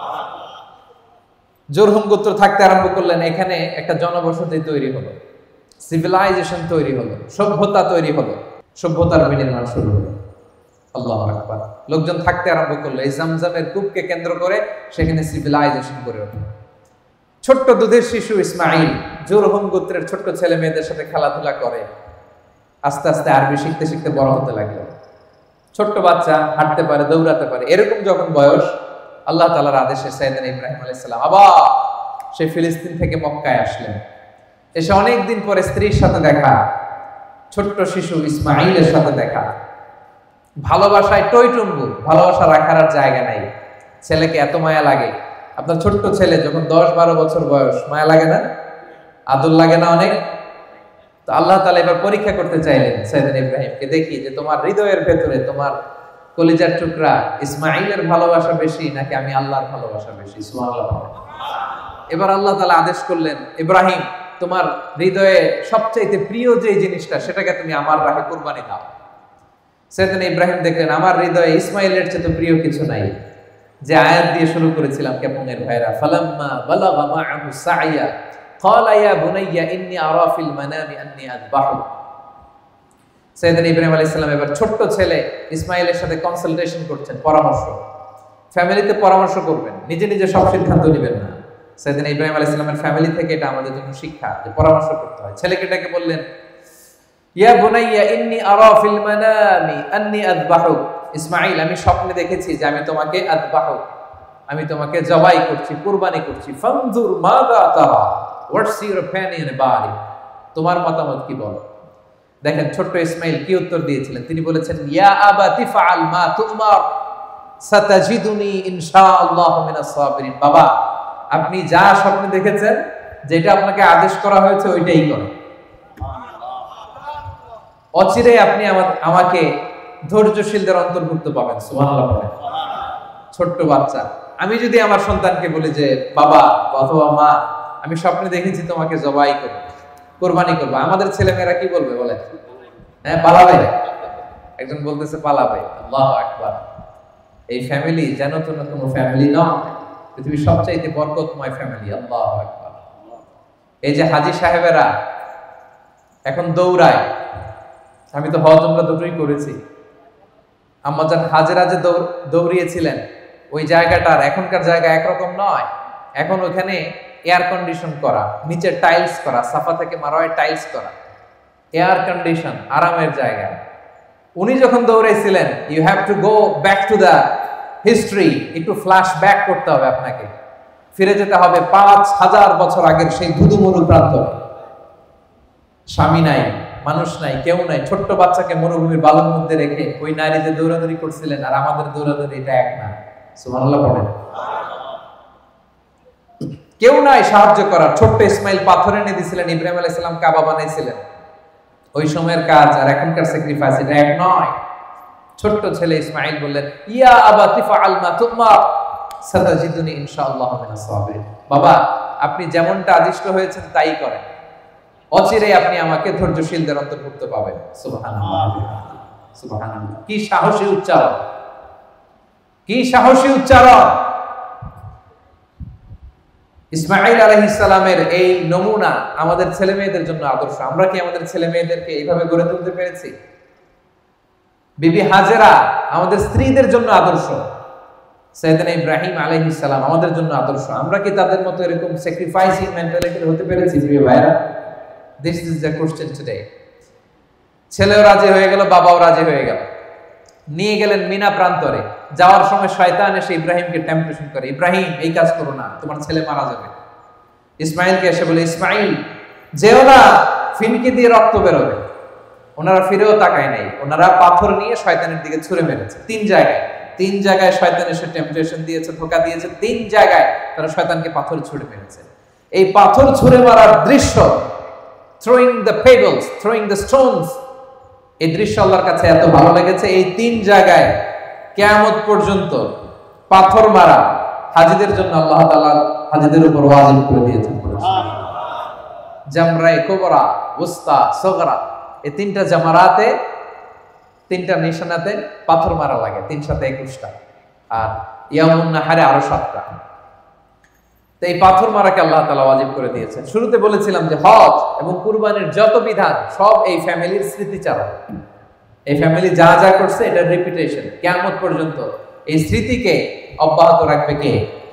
জোরহুম গোত্র থাকতে আরম্ভ করলেন, এখানে একটা জনবসতি তৈরি হলো, সিভিলাইজেশন তৈরি হলো, সভ্যতা তৈরি হলো, সভ্যতার বিনির্মাণ শুরু হলো। আল্লাহু আকবার। লোকজন থাকতে আরম্ভ করলো, এই জমজমের কূপকে কেন্দ্র করে সেখানে সিভিলাইজেশন গড়ে উঠলো। ছোট্ট দুধের শিশু ইসমাঈল জোরহুম গোত্রের ছোট্ট ছেলে মেয়েদের সাথে খেলাধুলা করে আস্তে আস্তে আরবি শিখতে শিখতে বড় হতে লাগলো। ছোট্ট বাচ্চা হাঁটতে পারে, দৌড়াতে পারে। এরকম যখন বয়স, আল্লাহ তাআলার আদেশে সাইয়েদনা ইব্রাহিম আলাইহিস সালাম আবার সেই ফিলিস্তিন থেকে মক্কায় আসলেন। এসে অনেকদিন পরে স্ত্রীর সাথে দেখা, ছোট্ট শিশু ইসমাঈলের সাথে দেখা, ভালোবাসায় টইটুম্বু, ভালোবাসা রাখার আর জায়গা নাই। ছেলেকে এত মায়া লাগে। আপনার ছোট্ট ছেলে যখন দশ বারো বছর বয়স, মায়া লাগে না? আদর লাগে না অনেক? তো আল্লাহ তাআলা এবার পরীক্ষা করতে চাইলেন সাইয়েদনা ইব্রাহিমকে, দেখি যে তোমার হৃদয়ের ভেতরে, তোমার কলিজার টুকরা ইসমাঈলের ভালোবাসা বেশি নাকি আমি আল্লাহর ভালোবাসা বেশি? সুবহানাল্লাহ। এবার আল্লাহ তাআলা আদেশ করলেন, ইব্রাহিম, তোমার হৃদয়ে সবচাইতে প্রিয় যে জিনিসটা, সেটাকে তুমি আমার রাহে কুরবানি দাও। সাইয়েদনা ইব্রাহিম দেখলেন, আমার হৃদয়ে ইসমাঈলের চেয়ে প্রিয় কিছু নাই। যে আয়াত দিয়ে শুরু করেছিলাম কেপনের ভাইরা, ফালাম্মা বালাগা মাআহু সাইয়া ক্বালা ইয়া বুনাইয়া ইন্নী আরা ফিল মানামি আন্নী আযবাহু। সাইয়েদনা ইব্রাহিম আলাইহিস সালাম এবার ছোট্ট ছেলে ইসমাঈলের সাথে কনসালটেশন করছেন, পরামর্শ। ফ্যামিলিতে পরামর্শ করবেন, নিজে নিজে সব সিদ্ধান্ত নেবেন না। সাইয়েদনা ইব্রাহিম আলাইহিস সালামের ফ্যামিলি থেকে এটা আমাদের জন্য শিক্ষা, যে পরামর্শ করতে হয়। ছেলেকে ডেকে বললেন, ইয়া বুনাইয়া ইন্নী আরা ফিল মানামি আন্নী আযবাহু, ইসমাঈল, আমি স্বপ্নে দেখেছি যে আমি তোমাকে আযবাহু, আমি তোমাকে জবাই করছি, কুরবানি করছি। ফানজুর মাযা তারা, what's your opinion about it, তোমার মতামত কি বলো? দেখেন ছোট্ট ইসমাঈল কি উত্তর দিয়েছিলেন। তিনি বলেছেন, ইয়া আবাতি ফাআল মা তুমার সাতাজিদুনি ইনশাআল্লাহু মিনাস সাবিরিন। বাবা, আপনি যা স্বপ্নে দেখেছেন, যেটা আপনাকে আদেশ করা হয়েছে, ওইটাই করেন। অচিরে আপনি আমাকে ধৈর্যশীলদের অন্তর্ভুক্ত পাবেন। সুবহানাল্লাহ। ছোট্ট বাচ্চা, আমি যদি আমার সন্তানকে বলি যে বাবা অথবা মা, আমি স্বপ্নে দেখেছি তোমাকে জবাই করব, কুরবানি করব, আমাদের ছেলেমেয়েরা কি বলবে বলে? হ্যাঁ, পালাবে। একজন বলতেছে পালাবে। আল্লাহু আকবার। এই ফ্যামিলি যেন তো কোনো ফ্যামিলি নয়, পৃথিবীর সবচাইতে বরকতময় ফ্যামিলি। আল্লাহু আকবার। এই যে হাজী সাহেবেরা এখন দৌড়ায়, আমি তো হজ উমরা দুটোই করেছি। আম্মা জান হাজেরা যে দৌড়িয়েছিলেন, ওই জায়গাটার এখনকার জায়গা একরকম নয়। এখন ওখানে এয়ার কন্ডিশন করা, নিচে টাইলস করা, সাফা থেকে মারোয়ায় টাইলস করা, এয়ার কন্ডিশন, আরামের জায়গা। উনি যখন দৌড়াইছিলেন, you have to go back to the history, একটু ফ্ল্যাশ ব্যাক করতে হবে আপনাকে, ফিরে যেতে হবে পাঁচ হাজার বছর আগের সেই ধুধুমরু প্রান্ত। স্বামী নাই, মানুষ নাই, কেউ নাই, ছোট্ট বাচ্চাকে মরুভূমির বালুর মধ্যে রেখে ওই নারী যে দৌড়াদৌড়ি করছিলেন, আর আমাদের দৌড়াদৌড়ি এটা এক না। সুবহানাল্লাহ পড়েন। কেউ নাই সাহায্য করার। ছোট্ট ইসমাঈল পাথর এনে দিয়েছিলেন, ইব্রাহিম আলাইহিস সালাম কাবা বানাইছিলেন। ওই সময়ের কাজ আর এখনকার স্যাক্রিফাইস এটা এক নয়। ছোট্ট ছেলে ইসমাঈল বললেন, ইয়া আবাতি ফাআল মা তুমার সাতাজিদুনি ইনশাআল্লাহু মিনাস সাবিরিন। বাবা, আপনি যেমনটা আদিষ্ট হয়েছেন তাই করেন, অচিরে আপনি আমাকে ধৈর্যশীলদের অন্তর্ভুক্ত পাবেন। সুবহানাল্লাহ, সুবহানাল্লাহ। কি সাহসী উচ্চারণ, কি সাহসী উচ্চারণ। ইসমাঈল আলাইহিস সালামের এই নমুনা আমাদের ছেলে মেয়েদের জন্য আদর্শ। আমরা কি আমাদের ছেলে মেয়েদেরকে এইভাবে গড়ে তুলতে পেরেছি? বিবি হাজেরা আমাদের স্ত্রীদের জন্য আদর্শ, সাইয়েদনা ইব্রাহিম আলাইহিস সালাম আমাদের জন্য আদর্শ। আমরা কি তাদের মতো এরকম স্যাক্রিফাইসিং মেন্টালিটির হতে পেরেছি প্রিয় ভাইরা? This is the question today. ছেলেও রাজি হয়ে গেল, বাবাও রাজি হয়ে গেল। নিয়ে গেলেন মিনা প্রান্তরে। যাওয়ার সময় শয়তান এসে ইব্রাহিমকে টেম্পটেশন করে, ইব্রাহিম এই কাজ করো না, তোমার ছেলে মারা যাবে। ইসমাইলকে এসে বলে, ইসমাইল যেও না, ফিনকি দিয়ে রক্ত বেরোবে। ওনারা ফিরেও তাকায় নাই, ওনারা পাথর নিয়ে শয়তানের দিকে ছুঁড়ে মেরেছে। তিন জায়গায় তিন জায়গায় শয়তান এসে টেম্পটেশন দিয়েছে, ধোঁকা দিয়েছে। তিন জায়গায় তারা শয়তানকে পাথর ছুঁড়ে মেরেছে। এই পাথর ছুঁড়ে মারার দৃশ্য, throwing the pebbles, throwing the stones, এই দৃশ্য আল্লাহর কাছে এত ভালো লেগেছে, এই তিন জায়গায় কিয়ামত পর্যন্ত পাথর মারা হাজীদের জন্য আল্লাহ তাআলা হাজীদের উপর ওয়াজিব করে দিয়েছেন। জামরায়ে কুবরা, উস্তা, সগরা, এই তিনটা জামারাতে, তিনটা নিশানাতে পাথর মারা লাগে, তিন সাথে একুশটা, আর ইয়ামুন নাহারে আরো সাতটা। তো এই পাথর মারাকে আল্লাহ তাআলা ওয়াজিব করে দিয়েছেন। শুরুতে বলেছিলাম যে হজ এবং কুরবানির যত বিধান সব এই ফ্যামিলির স্মৃতিচারণ। এই ফ্যামিলি যা যা করছে এটার রিপিটেশন কিয়ামত পর্যন্ত। এই স্মৃতিকে অব্যাহত রাখবে কে?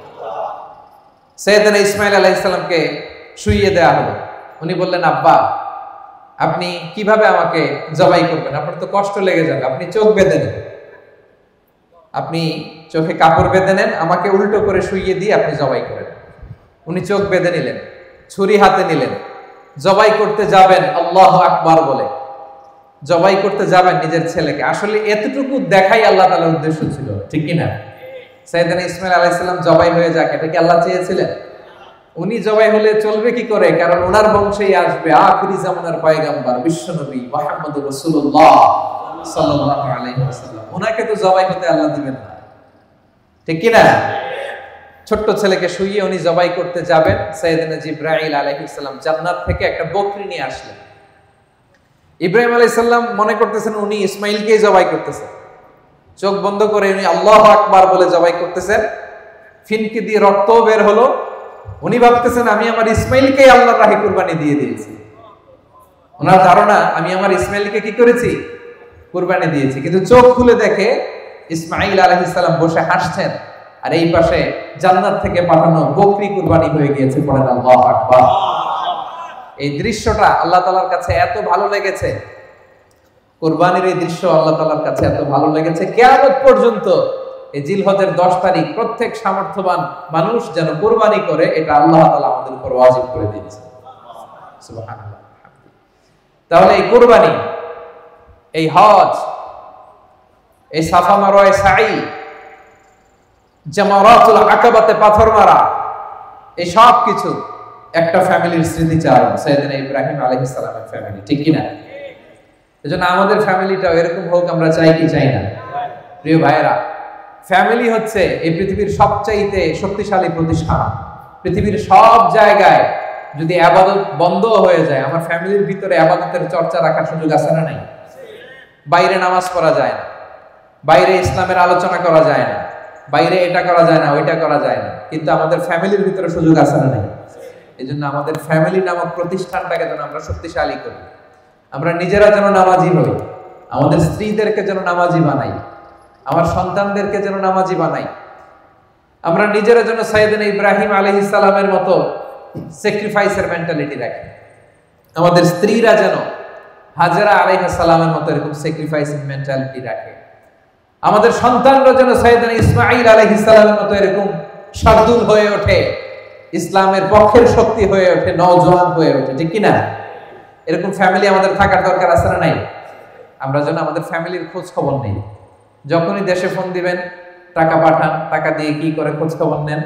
সাইয়েদনা ইসমাঈল আলাইহিস সালামকে শুইয়ে দেয়া হলো। উনি বললেন, আব্বা আপনি কিভাবে আমাকে জবাই করবেন? আপনার তো কষ্ট লেগে যাবে, আপনি চোখ বেঁধে নেন, আপনি চোখে কাপড় বেঁধে নেন, আমাকে উল্টো করে শুইয়ে দিয়ে আপনি জবাই করেন। উনি চোখ বেঁধে নিলেন, ছুরি হাতে নিলেন, জবাই করতে যাবেন আল্লাহু আকবার বলে জবাই করতে যাবেন নিজের ছেলেকে। আসলে এতটুকু দেখাই আল্লাহ তাআলার উদ্দেশ্য ছিল, ঠিক কি না? সাইয়েদনা ইসমাঈল আলাইহিস সালাম জবাই হয়ে যাক, এটা কি আল্লাহ চেয়েছিলেন? উনি জবাই হলে চলবে কি করে? কারণ ওনার বংশেই আসবে আখিরি জামানার পয়গম্বর বিশ্বনবী মুহাম্মদুর রাসূলুল্লাহ সাল্লাল্লাহু আলাইহি ওয়াসাল্লাম। ওনাকে তো জবাই হতে আল্লাহ দিবেন না, ঠিক কি না? ছোট্ট ছেলেকে শুইয়ে উনি জবাই করতে যাবেন। সাইয়েদনা জিবরাইল আলাইহিস সালাম জান্নাত থেকে একটা বকরি নিয়ে আসলেন। ইব্রাহিম আলাইহিস সালাম মনে করতেছেন উনি ইসমাইলকেই জবাই করতেছেন। চোখ বন্ধ করে উনি আল্লাহু আকবার বলে জবাই করতেছেন। ফিনকি দিয়ে রক্ত বের হলো। উনি ভাবতেছেন আমি আমার ইসমাইলকেই আল্লাহর রাহে কুরবানি দিয়ে দিয়েছি। ওনার ধারণা আমি আমার ইসমাইলকে কি করেছি? কুরবানি দিয়েছি। কিন্তু চোখ খুলে দেখে ইসমাইল আলাইহিস সালাম বসে হাসছেন, আর এই পাশে জান্নাত থেকে পাঠানো বকরি কুরবানি হয়ে গিয়েছে। পড়েন আল্লাহু আকবার। এই দৃশ্যটা আল্লাহ তাআলার কাছে এত ভালো লেগেছে, কুরবানির এই দৃশ্য আল্লাহ তাআলার কাছে এত ভালো লেগেছে, কিয়ামত পর্যন্ত এই জিলহজের দশ তারিখ প্রত্যেক সামর্থ্যবান মানুষ যেন কুরবানি করে, এটা আল্লাহ তাআলা আমাদের উপর ওয়াজিব করে দিয়েছে। সুবহানাল্লাহ। তাহলে এই কুরবানি, এই হজ, এই সাফা মারওয়া, সাই, জামারাতুল আকাবাতে পাথর মারা, এই সব কিছু একটা ফ্যামিলির স্মৃতিচারণ, সাইয়েদনা ইব্রাহিম আলাইহিস সালামের ফ্যামিলি, ঠিক কি না? এজন্য আমাদের ফ্যামিলিটাও এরকম হোক, আমরা চাই কি চাই না? প্রিয় ভাইয়েরা, ফ্যামিলি হচ্ছে এই পৃথিবীর সবচাইতে শক্তিশালী প্রতিষ্ঠান। পৃথিবীর সব জায়গায় যদি ইবাদত বন্ধ হয়ে যায়, আমার ফ্যামিলির ভিতরে ইবাদতের চর্চা রাখার সুযোগ আছে না নাই? বাইরে নামাজ পড়া যায় না, বাইরে ইসলামের আলোচনা করা যায় না, বাইরে এটা করা যায় না, ওইটা করা যায় না, কিন্তু আমাদের ফ্যামিলির ভিতরে সুযোগ আছে না নাই? এই জন্য আমাদের ফ্যামিলি নামক প্রতিষ্ঠানটাকে যেন আমরা শক্তিশালী করি। আমরা নিজেরা যেন নামাজি হই, আমাদের স্ত্রীদেরকে যেন নামাজি বানাই, আমার সন্তানদেরকে যেন নামাজি বানাই। আমরা নিজেরা যেন সাইয়েদনা ইব্রাহিম আলাইহিস সালামের মতো স্যাক্রিফাইসের মেন্টালিটি রাখি। আমাদের স্ত্রীরা যেন হাজেরা আলাইহিস সালামের মতো এরকম স্যাক্রিফাইসিং মেন্টালিটি রাখে। আমাদের সন্তানরা যেন সাইয়েদনা ইসমাঈল আলাইহিস সালামের মতো এরকম শার্দুল হয়ে ওঠে, ইসলামের পক্ষের শক্তি হয়ে ওঠে, নওজোয়ান হয়ে ওঠে, ঠিক কি না? এরকম ফ্যামিলি আমাদের থাকার দরকার আছে না নাই? আমরা যেন আমাদের ফ্যামিলির খোঁজ খবর নেই। যখনই দেশে ফোন দিবেন, টাকা পাঠান, টাকা দিয়ে কি করে খোঁজ খবর নেন।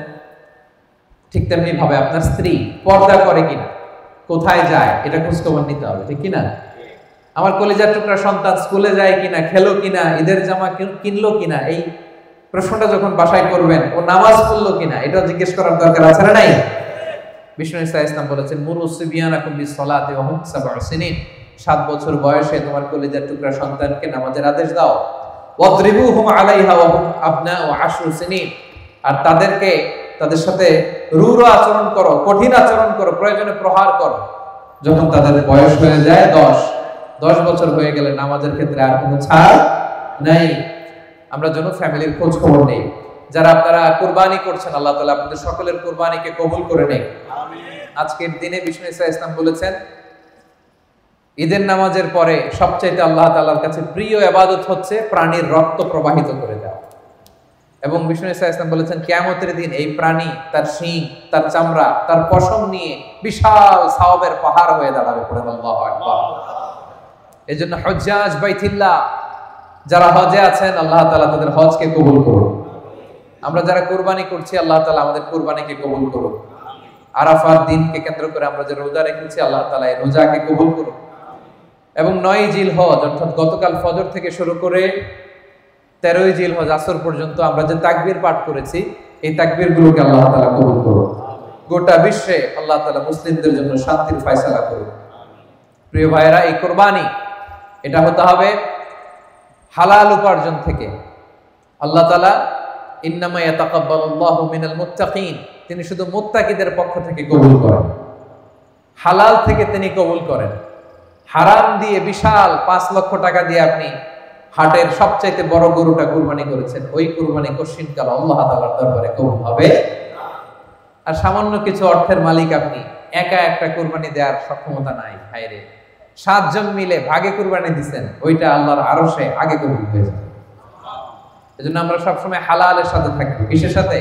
ঠিক তেমনি ভাবে আপনার স্ত্রী পর্দা করে কিনা, কোথায় যায়, এটা খোঁজ খবর নিতে হবে, ঠিক কিনা? আমার কলিজার টুকরা সন্তান স্কুলে যায় কিনা, খেলো কিনা, ঈদের জামা কিনলো কিনা, এই প্রশ্নটা যখন বাসায় করবেন, ও নামাজ পড়লো কিনা, এটা জিজ্ঞেস করার দরকার আছে না নাই? বিষ্ণু ইসা ইসলাম বলেছেন, মুরু সিবিয়ানাকুম বিসসালাতি ওয়া হুম সাবউ সিনিন, সাত বছর বয়সে তোমার কলিজার টুকরা সন্তানকে নামাজের আদেশ দাও। ওয়াদরিবুহুম আলাইহা ওয়া হুম আবনাউ আশরু সিনিন, আর তাদেরকে তাদের সাথে রূঢ় আচরণ করো, কঠিন আচরণ করো, প্রয়োজনে প্রহার করো যখন তাদের বয়স হয়ে যায় দশ। দশ বছর হয়ে গেলে নামাজের ক্ষেত্রে আর কোনো ছাড় নাই। আমরা যেন ফ্যামিলির খোঁজ খবর নেই। যারা আপনারা কুরবানি করছেন, আল্লাহ তাআলা আপনাদের সকলের কুরবানিকে কবুল করে নেন। আজকের দিনে বিষ্ণু ইসা ইসলাম বলেছেন, ঈদের নামাজের পরে সবচাইতে আল্লাহ তাআলার কাছে প্রিয় ইবাদত হচ্ছে প্রাণীর রক্ত প্রবাহিত করে দেওয়া। এবং বিষ্ণু ইসা ইসলাম বলেছেন কিয়ামতের দিন এই প্রাণী তার শিং, তার চামড়া, তার পশম নিয়ে বিশাল সওয়াবের পাহাড় হয়ে দাঁড়াবে। পড়েন আল্লাহু আকবার। এজন্য হজ্জাজ বাইতুল্লাহ যারা হজে আছেন আল্লাহ তাআলা তাদের হজকে কবুল করুন। আমরা যারা কুরবানি করছি আল্লাহ তাআলা আমাদের কুরবানিকে কবুল করুন। আরাফার দিনকে কেন্দ্র করে আমরা যে রোজা রেখেছি আল্লাহ তাআলা এই রোজাকে কবুল করুন। এবং নয় জিলহজ অর্থাৎ গতকাল ফজর থেকে শুরু করে তেরোই জিলহজ আসর পর্যন্ত আমরা যে তাকবীর পাঠ করেছি এই তাকবীর গুলোকে আল্লাহ তাআলা কবুল করুন। গোটা বিশ্বে আল্লাহ তাআলা মুসলিমদের জন্য শান্তির ফয়সালা করুন। প্রিয় ভাইরা, এই কুরবানি এটা হতে হবে হালাল উপার্জন থেকে। আল্লাহ তাআলা ইন্নামা ইয়াতাকাব্বালুল্লাহু মিনাল মুত্তাকিন, তিনি শুধু মুত্তাকিদের পক্ষ থেকে কবুল করেন, হালাল থেকে তিনি কবুল করেন। হারাম দিয়ে বিশাল পাঁচ লক্ষ টাকা দিয়ে আপনি হাটের সবচাইতে বড় গরুটা কুরবানি করেছেন, ওই কুরবানি কশিনকাল আল্লাহ তাআলার দরবারে কবুল হবে। আর সামান্য কিছু অর্থের মালিক আপনি, একা একটা কুরবানি দেওয়ার সক্ষমতা নাই, হায়রে সাতজন মিলে ভাগে কুরবানি দিবেন, ওইটা আল্লাহর আরশে আগে কবুল হয়ে যাবে। এজন্য আমরা সবসময় হালালের সাথে থাকবো। কিসের সাথে?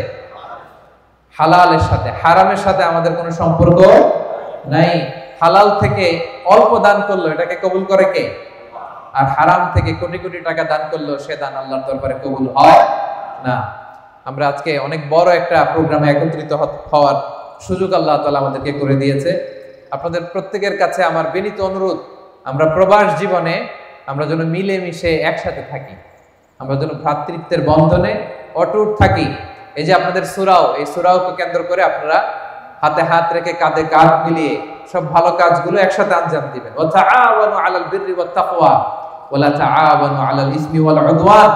হালালের সাথে। হারামের সাথে আমাদের কোনো সম্পর্ক নাই। হালাল থেকে অল্প দান করলো এটাকে কবুল করে কে? আর হারাম থেকে কোটি কোটি টাকা দান করলো সে দান আল্লাহর দরবারে কবুল হয় না। আমরা আজকে অনেক বড় একটা প্রোগ্রামে একত্রিত হওয়ার সুযোগ আল্লাহ তাআলা আমাদেরকে করে দিয়েছে। আপনাদের প্রত্যেকের কাছে আমার বিনীত অনুরোধ, আমরা প্রবাস জীবনে আমরা যেন মিলেমিশে একসাথে থাকি, আমরা যেন ভ্রাতৃত্বের বন্ধনে অটুট থাকি। এই যে আপনাদের সূরাও, এই সূরাওকে কেন্দ্র করে আপনারা হাতে হাত রেখে কাঁধে কাঁধ মিলিয়ে সব ভালো কাজগুলো একসাথে আঞ্জাম দিবেন। ওয়া তাআওয়ানু আলাল বিররি ওয়াত তাকওয়া ওয়া লা তাআওয়ানু আলাল ইসমি ওয়াল উদওয়ান।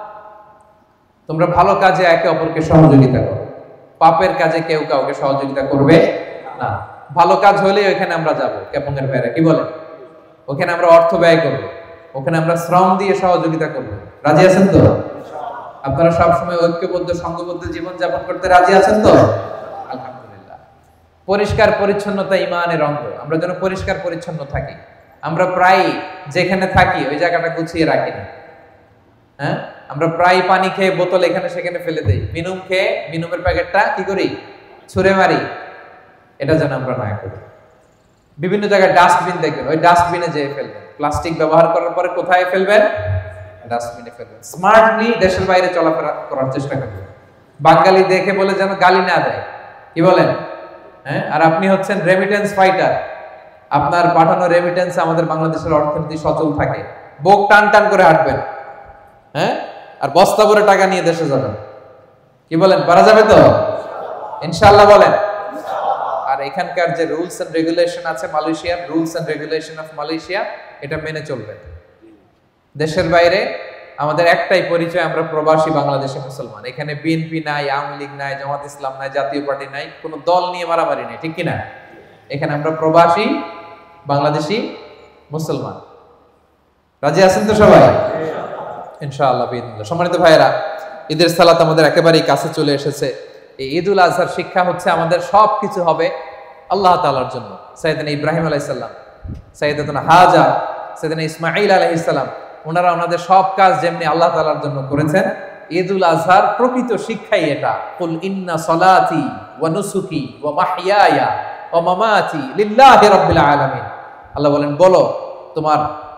তোমরা ভালো কাজে একে অপরকে সহযোগিতা করো, পাপের কাজে কেউ কাউকে সহযোগিতা করবে না। ভালো কাজ হলে ওখানে আমরা যাব, কেপঙ্গের ভাইরা কি বলেন? ওখানে আমরা অর্থ ব্যয় করব, ওখানে আমরা শ্রম দিয়ে সহযোগিতা করব। রাজি আছেন তো? আপনারা সব সময় ঐক্যবদ্ধ সংঘবদ্ধ জীবন যাপন করতে রাজি আছেন তো? আলহামদুলিল্লাহ। পরিষ্কার পরিচ্ছন্নতা ঈমানের অঙ্গ, আমরা যেন পরিষ্কার পরিচ্ছন্ন থাকি। আমরা প্রায় যেখানে থাকি ওই জায়গাটা গুছিয়ে রাখি না। হ্যাঁ, আমরা প্রায় পানি খেয়ে বোতল এখানে সেখানে ফেলে দেই, মিনুম খেয়ে মিনুমের প্যাকেটটা কি করি? ছুঁড়ে মারি। এটা যেন আমরা না করি। বিভিন্ন জায়গায় ডাস্টবিন দেখবেন, ওই ডাস্টবিনে যেয়ে ফেলবেন। প্লাস্টিক ব্যবহার করার পরে কোথায় ফেলবেন? ডাস্টবিনে ফেলবেন। স্মার্টলি দেশের বাইরে চলাফেরা করার চেষ্টা করবেন। বাঙালি দেখে বলে যেন গালি না দেয়, কি বলেন? হ্যাঁ, আর আপনি হচ্ছেন রেমিটেন্স ফাইটার, আপনার পাঠানো রেমিটেন্স আমাদের বাংলাদেশের অর্থনীতি সচল থাকে। বুক টান টান করে হাঁটবেন, হ্যাঁ, আর বস্তা ভরে টাকা নিয়ে দেশে যাবেন। কি বলেন, পারা যাবে তো? ইনশাআল্লাহ বলেন। আর এখানকার যে রুলস এন্ড রেগুলেশন আছে, মালয়েশিয়ার rules and regulation of Malaysia, এটা মেনে চলবেন। দেশের বাইরে আমাদের একটাই পরিচয়, আমরা প্রবাসী বাংলাদেশি মুসলমান। এখানে বিএনপি নাই, আওয়ামী লীগ নাই, জামাত ইসলাম নাই, জাতীয় পার্টি নাই, কোনো দল নিয়ে মারামারি নেই, ঠিক কিনা? এখানে আমরা প্রবাসী বাংলাদেশি মুসলমান। রাজি আছেন তো সবাই? ইনশাআল্লাহ বিইذنিল্লাহ। সম্মানিত ভাইয়েরা, ঈদের সালাত আমাদের একেবারেই কাছে চলে এসেছে। এই ঈদুল আজহার শিক্ষা হচ্ছে আমাদের সবকিছু হবে আল্লাহ তাআলার জন্য। সাইয়েদনা ইব্রাহিম আলাইহিস সালাম, সাইয়েদাতুনা হাজার, সাইয়েদনা ইসমাঈল আলাইহিস সালাম, ওনারা ওনাদের সব কাজ যেমনি আল্লাহ তাআলার জন্য করেছেন, ঈদুল আজহার প্রকৃত শিক্ষাই এটা। কুল ইন্না সলাতি ওয়া নুসুকি ওয়া মাহইয়ায়া ওয়া মামাতি লিল্লাহি রাব্বিল আলামিন। আল্লাহ বলেন, বলো তোমার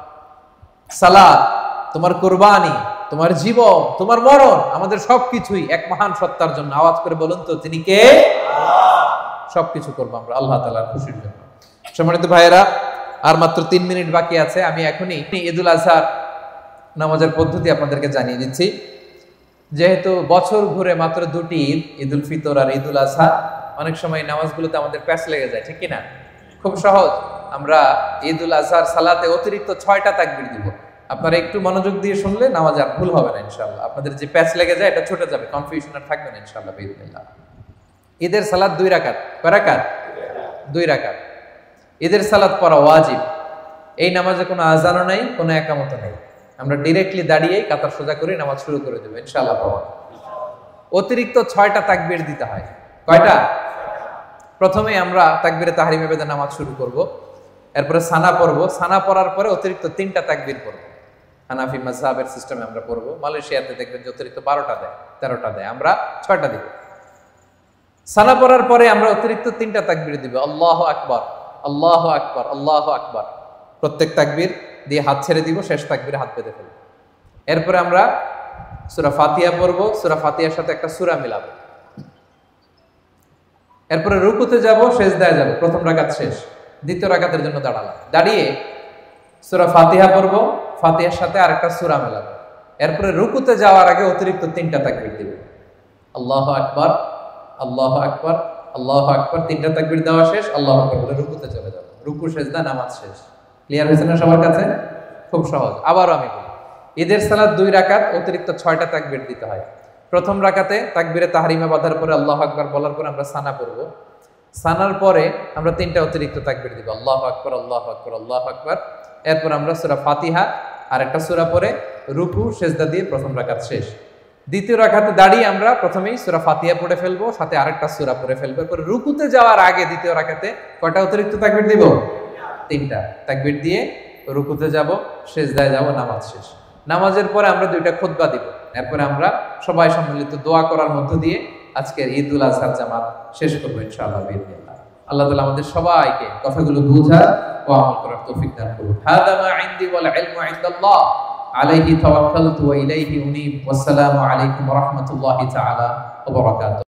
সালাত, তোমার কুরবানি, তোমার জীবন, তোমার মরণ, আমাদের সবকিছুই এক মহান সত্তার জন্য। আওয়াজ করে বলুন তো, তিনি কে? আল্লাহ। সবকিছু করবো আমরা আল্লাহ তাআলার খুশির জন্য। সম্মানিত ভাইয়েরা, আর মাত্র তিন মিনিট বাকি আছে। আমি এখনই ঈদুল আজহার নামাজের পদ্ধতি আপনাদেরকে জানিয়ে দিচ্ছি। যেহেতু বছর ঘুরে মাত্র দুটি ঈদ, ঈদুল ফিতর আর ঈদুল আজহা, অনেক সময় নামাজগুলোতে আমাদের প্যাচ লেগে যায়, ঠিক কিনা? খুব সহজ, আমরা ঈদুল আজহার সালাতে অতিরিক্ত ছয়টা তাকবীর দিব। আপনারা একটু মনোযোগ দিয়ে শুনলে নামাজ আর ভুল হবে না ইনশাআল্লাহ। আপনাদের যে প্যাচ লেগে যায় এটা ছুটে যাবে, কনফিউশন আর থাকবে না ইনশাআল্লাহ বিইذنিল্লাহ। ঈদের সালাত দুই রাকাত। কয় রাকাত? দুই রাকাত। ঈদের সালাত পড়া ওয়াজিব। এই নামাজে কোনো আযানও নাই, কোনো একামতও নাই। আমরা ডাইরেক্টলি দাঁড়িয়ে কাতার সোজা করে নামাজ শুরু করে দেব ইনশাআল্লাহ। অতিরিক্ত ছয়টা তাকবীর দিতে হয়। কয়টা? প্রথমে আমরা তাকবীরে তাহরিমে বেদে নামাজ শুরু করব। এরপরে সানা পড়বো, সানা পড়ার পরে অতিরিক্ত তিনটা তাকবীর পড়বো। হানাফি মাযহাবের সিস্টেমে আমরা পড়বো। মালয়েশিয়াতে দেখবেন যে অতিরিক্ত বারোটা দেয়, তেরোটা দেয়, আমরা ছয়টা দিব। সানা পড়ার পরে আমরা অতিরিক্ত তিনটা তাকবীর দিব, আল্লাহু আকবার, আল্লাহু আকবার, আল্লাহু আকবার। প্রত্যেক তাকবীর দিয়ে হাত ছেড়ে দিব, শেষ তাকবীরে হাত বেঁধে ফেলবো। এরপরে আমরা সূরা ফাতিহা পড়বো, সূরা ফাতিহার সাথে একটা সূরা মিলাবো। এরপরে রুকুতে যাব, সেজদায় যাব। প্রথম রাকাত শেষ, দ্বিতীয় রাকাতের জন্য দাঁড়ালাম। দাঁড়িয়ে সূরা ফাতিহা পড়বো, ফাতিহার সাথে আরেকটা সূরা মেলাবো। এরপরে রুকুতে যাওয়ার আগে অতিরিক্ত তিনটা তাকবীর দিব, আল্লাহু আকবার, আল্লাহু আকবার, আল্লাহু আকবার। তিনটা তাকবীর দেওয়া শেষ, আল্লাহু আকবার বলে রুকুতে চলে যাব। রুকু সেজদা নামাজ শেষ। ক্লিয়ার হয়েছে না সবার কাছে? খুব সহজ। আবারও আমি বলি, ঈদের সালাত দুই রাকাত, অতিরিক্ত ছয়টা তাকবীর দিতে হয়। প্রথম রাকাতে তাকবীরে তাহরিমা বাঁধার পরে আল্লাহু আকবার বলার পরে আমরা সানা পড়ব। সানার পরে আমরা তিনটা অতিরিক্ত তাকবীর দিব, আল্লাহু আকবার, আল্লাহু আকবার, আল্লাহু আকবার। এরপর আমরা সূরা ফাতিহা আর একটা সূরা পড়ে রুকু সেজদা দিয়ে প্রথম রাকাত শেষ। দ্বিতীয় রাকাতে দাঁড়িয়ে আমরা প্রথমেই সূরা ফাতিহা পড়ে ফেলবো, সাথে আরেকটা সূরা পড়ে ফেলবো। এরপর রুকুতে যাওয়ার আগে দ্বিতীয় রাকাতে কয়টা অতিরিক্ত তাকবীর দিব? তিনটা তাকবীর দিয়ে রুকুতে যাব, সেজদায় যাব, নামাজ শেষ। নামাজের পরে আমরা দুইটা খুতবা দিব। এরপরে আমরা সবাই সম্মিলিত দোয়া করার মধ্য দিয়ে আজকের ঈদ উল আজহার জামাত শেষ করবো ইনশাআল্লাহ বিইذنিল্লাহ। আল্লাহ তাআলা আমাদের সবাইকে কথাগুলো বুঝার ও আমল করার তৌফিক দান করুন। হাদা মা ইনদি ওয়াল ইলমু ইনদাল্লাহ আলাইহি তাওয়াক্কালতু ওয়া ইলাইহি উনীব। ওয়াসসালামু আলাইকুম ওয়া রাহমাতুল্লাহি তাআলা ওয়া বারাকাতুহু।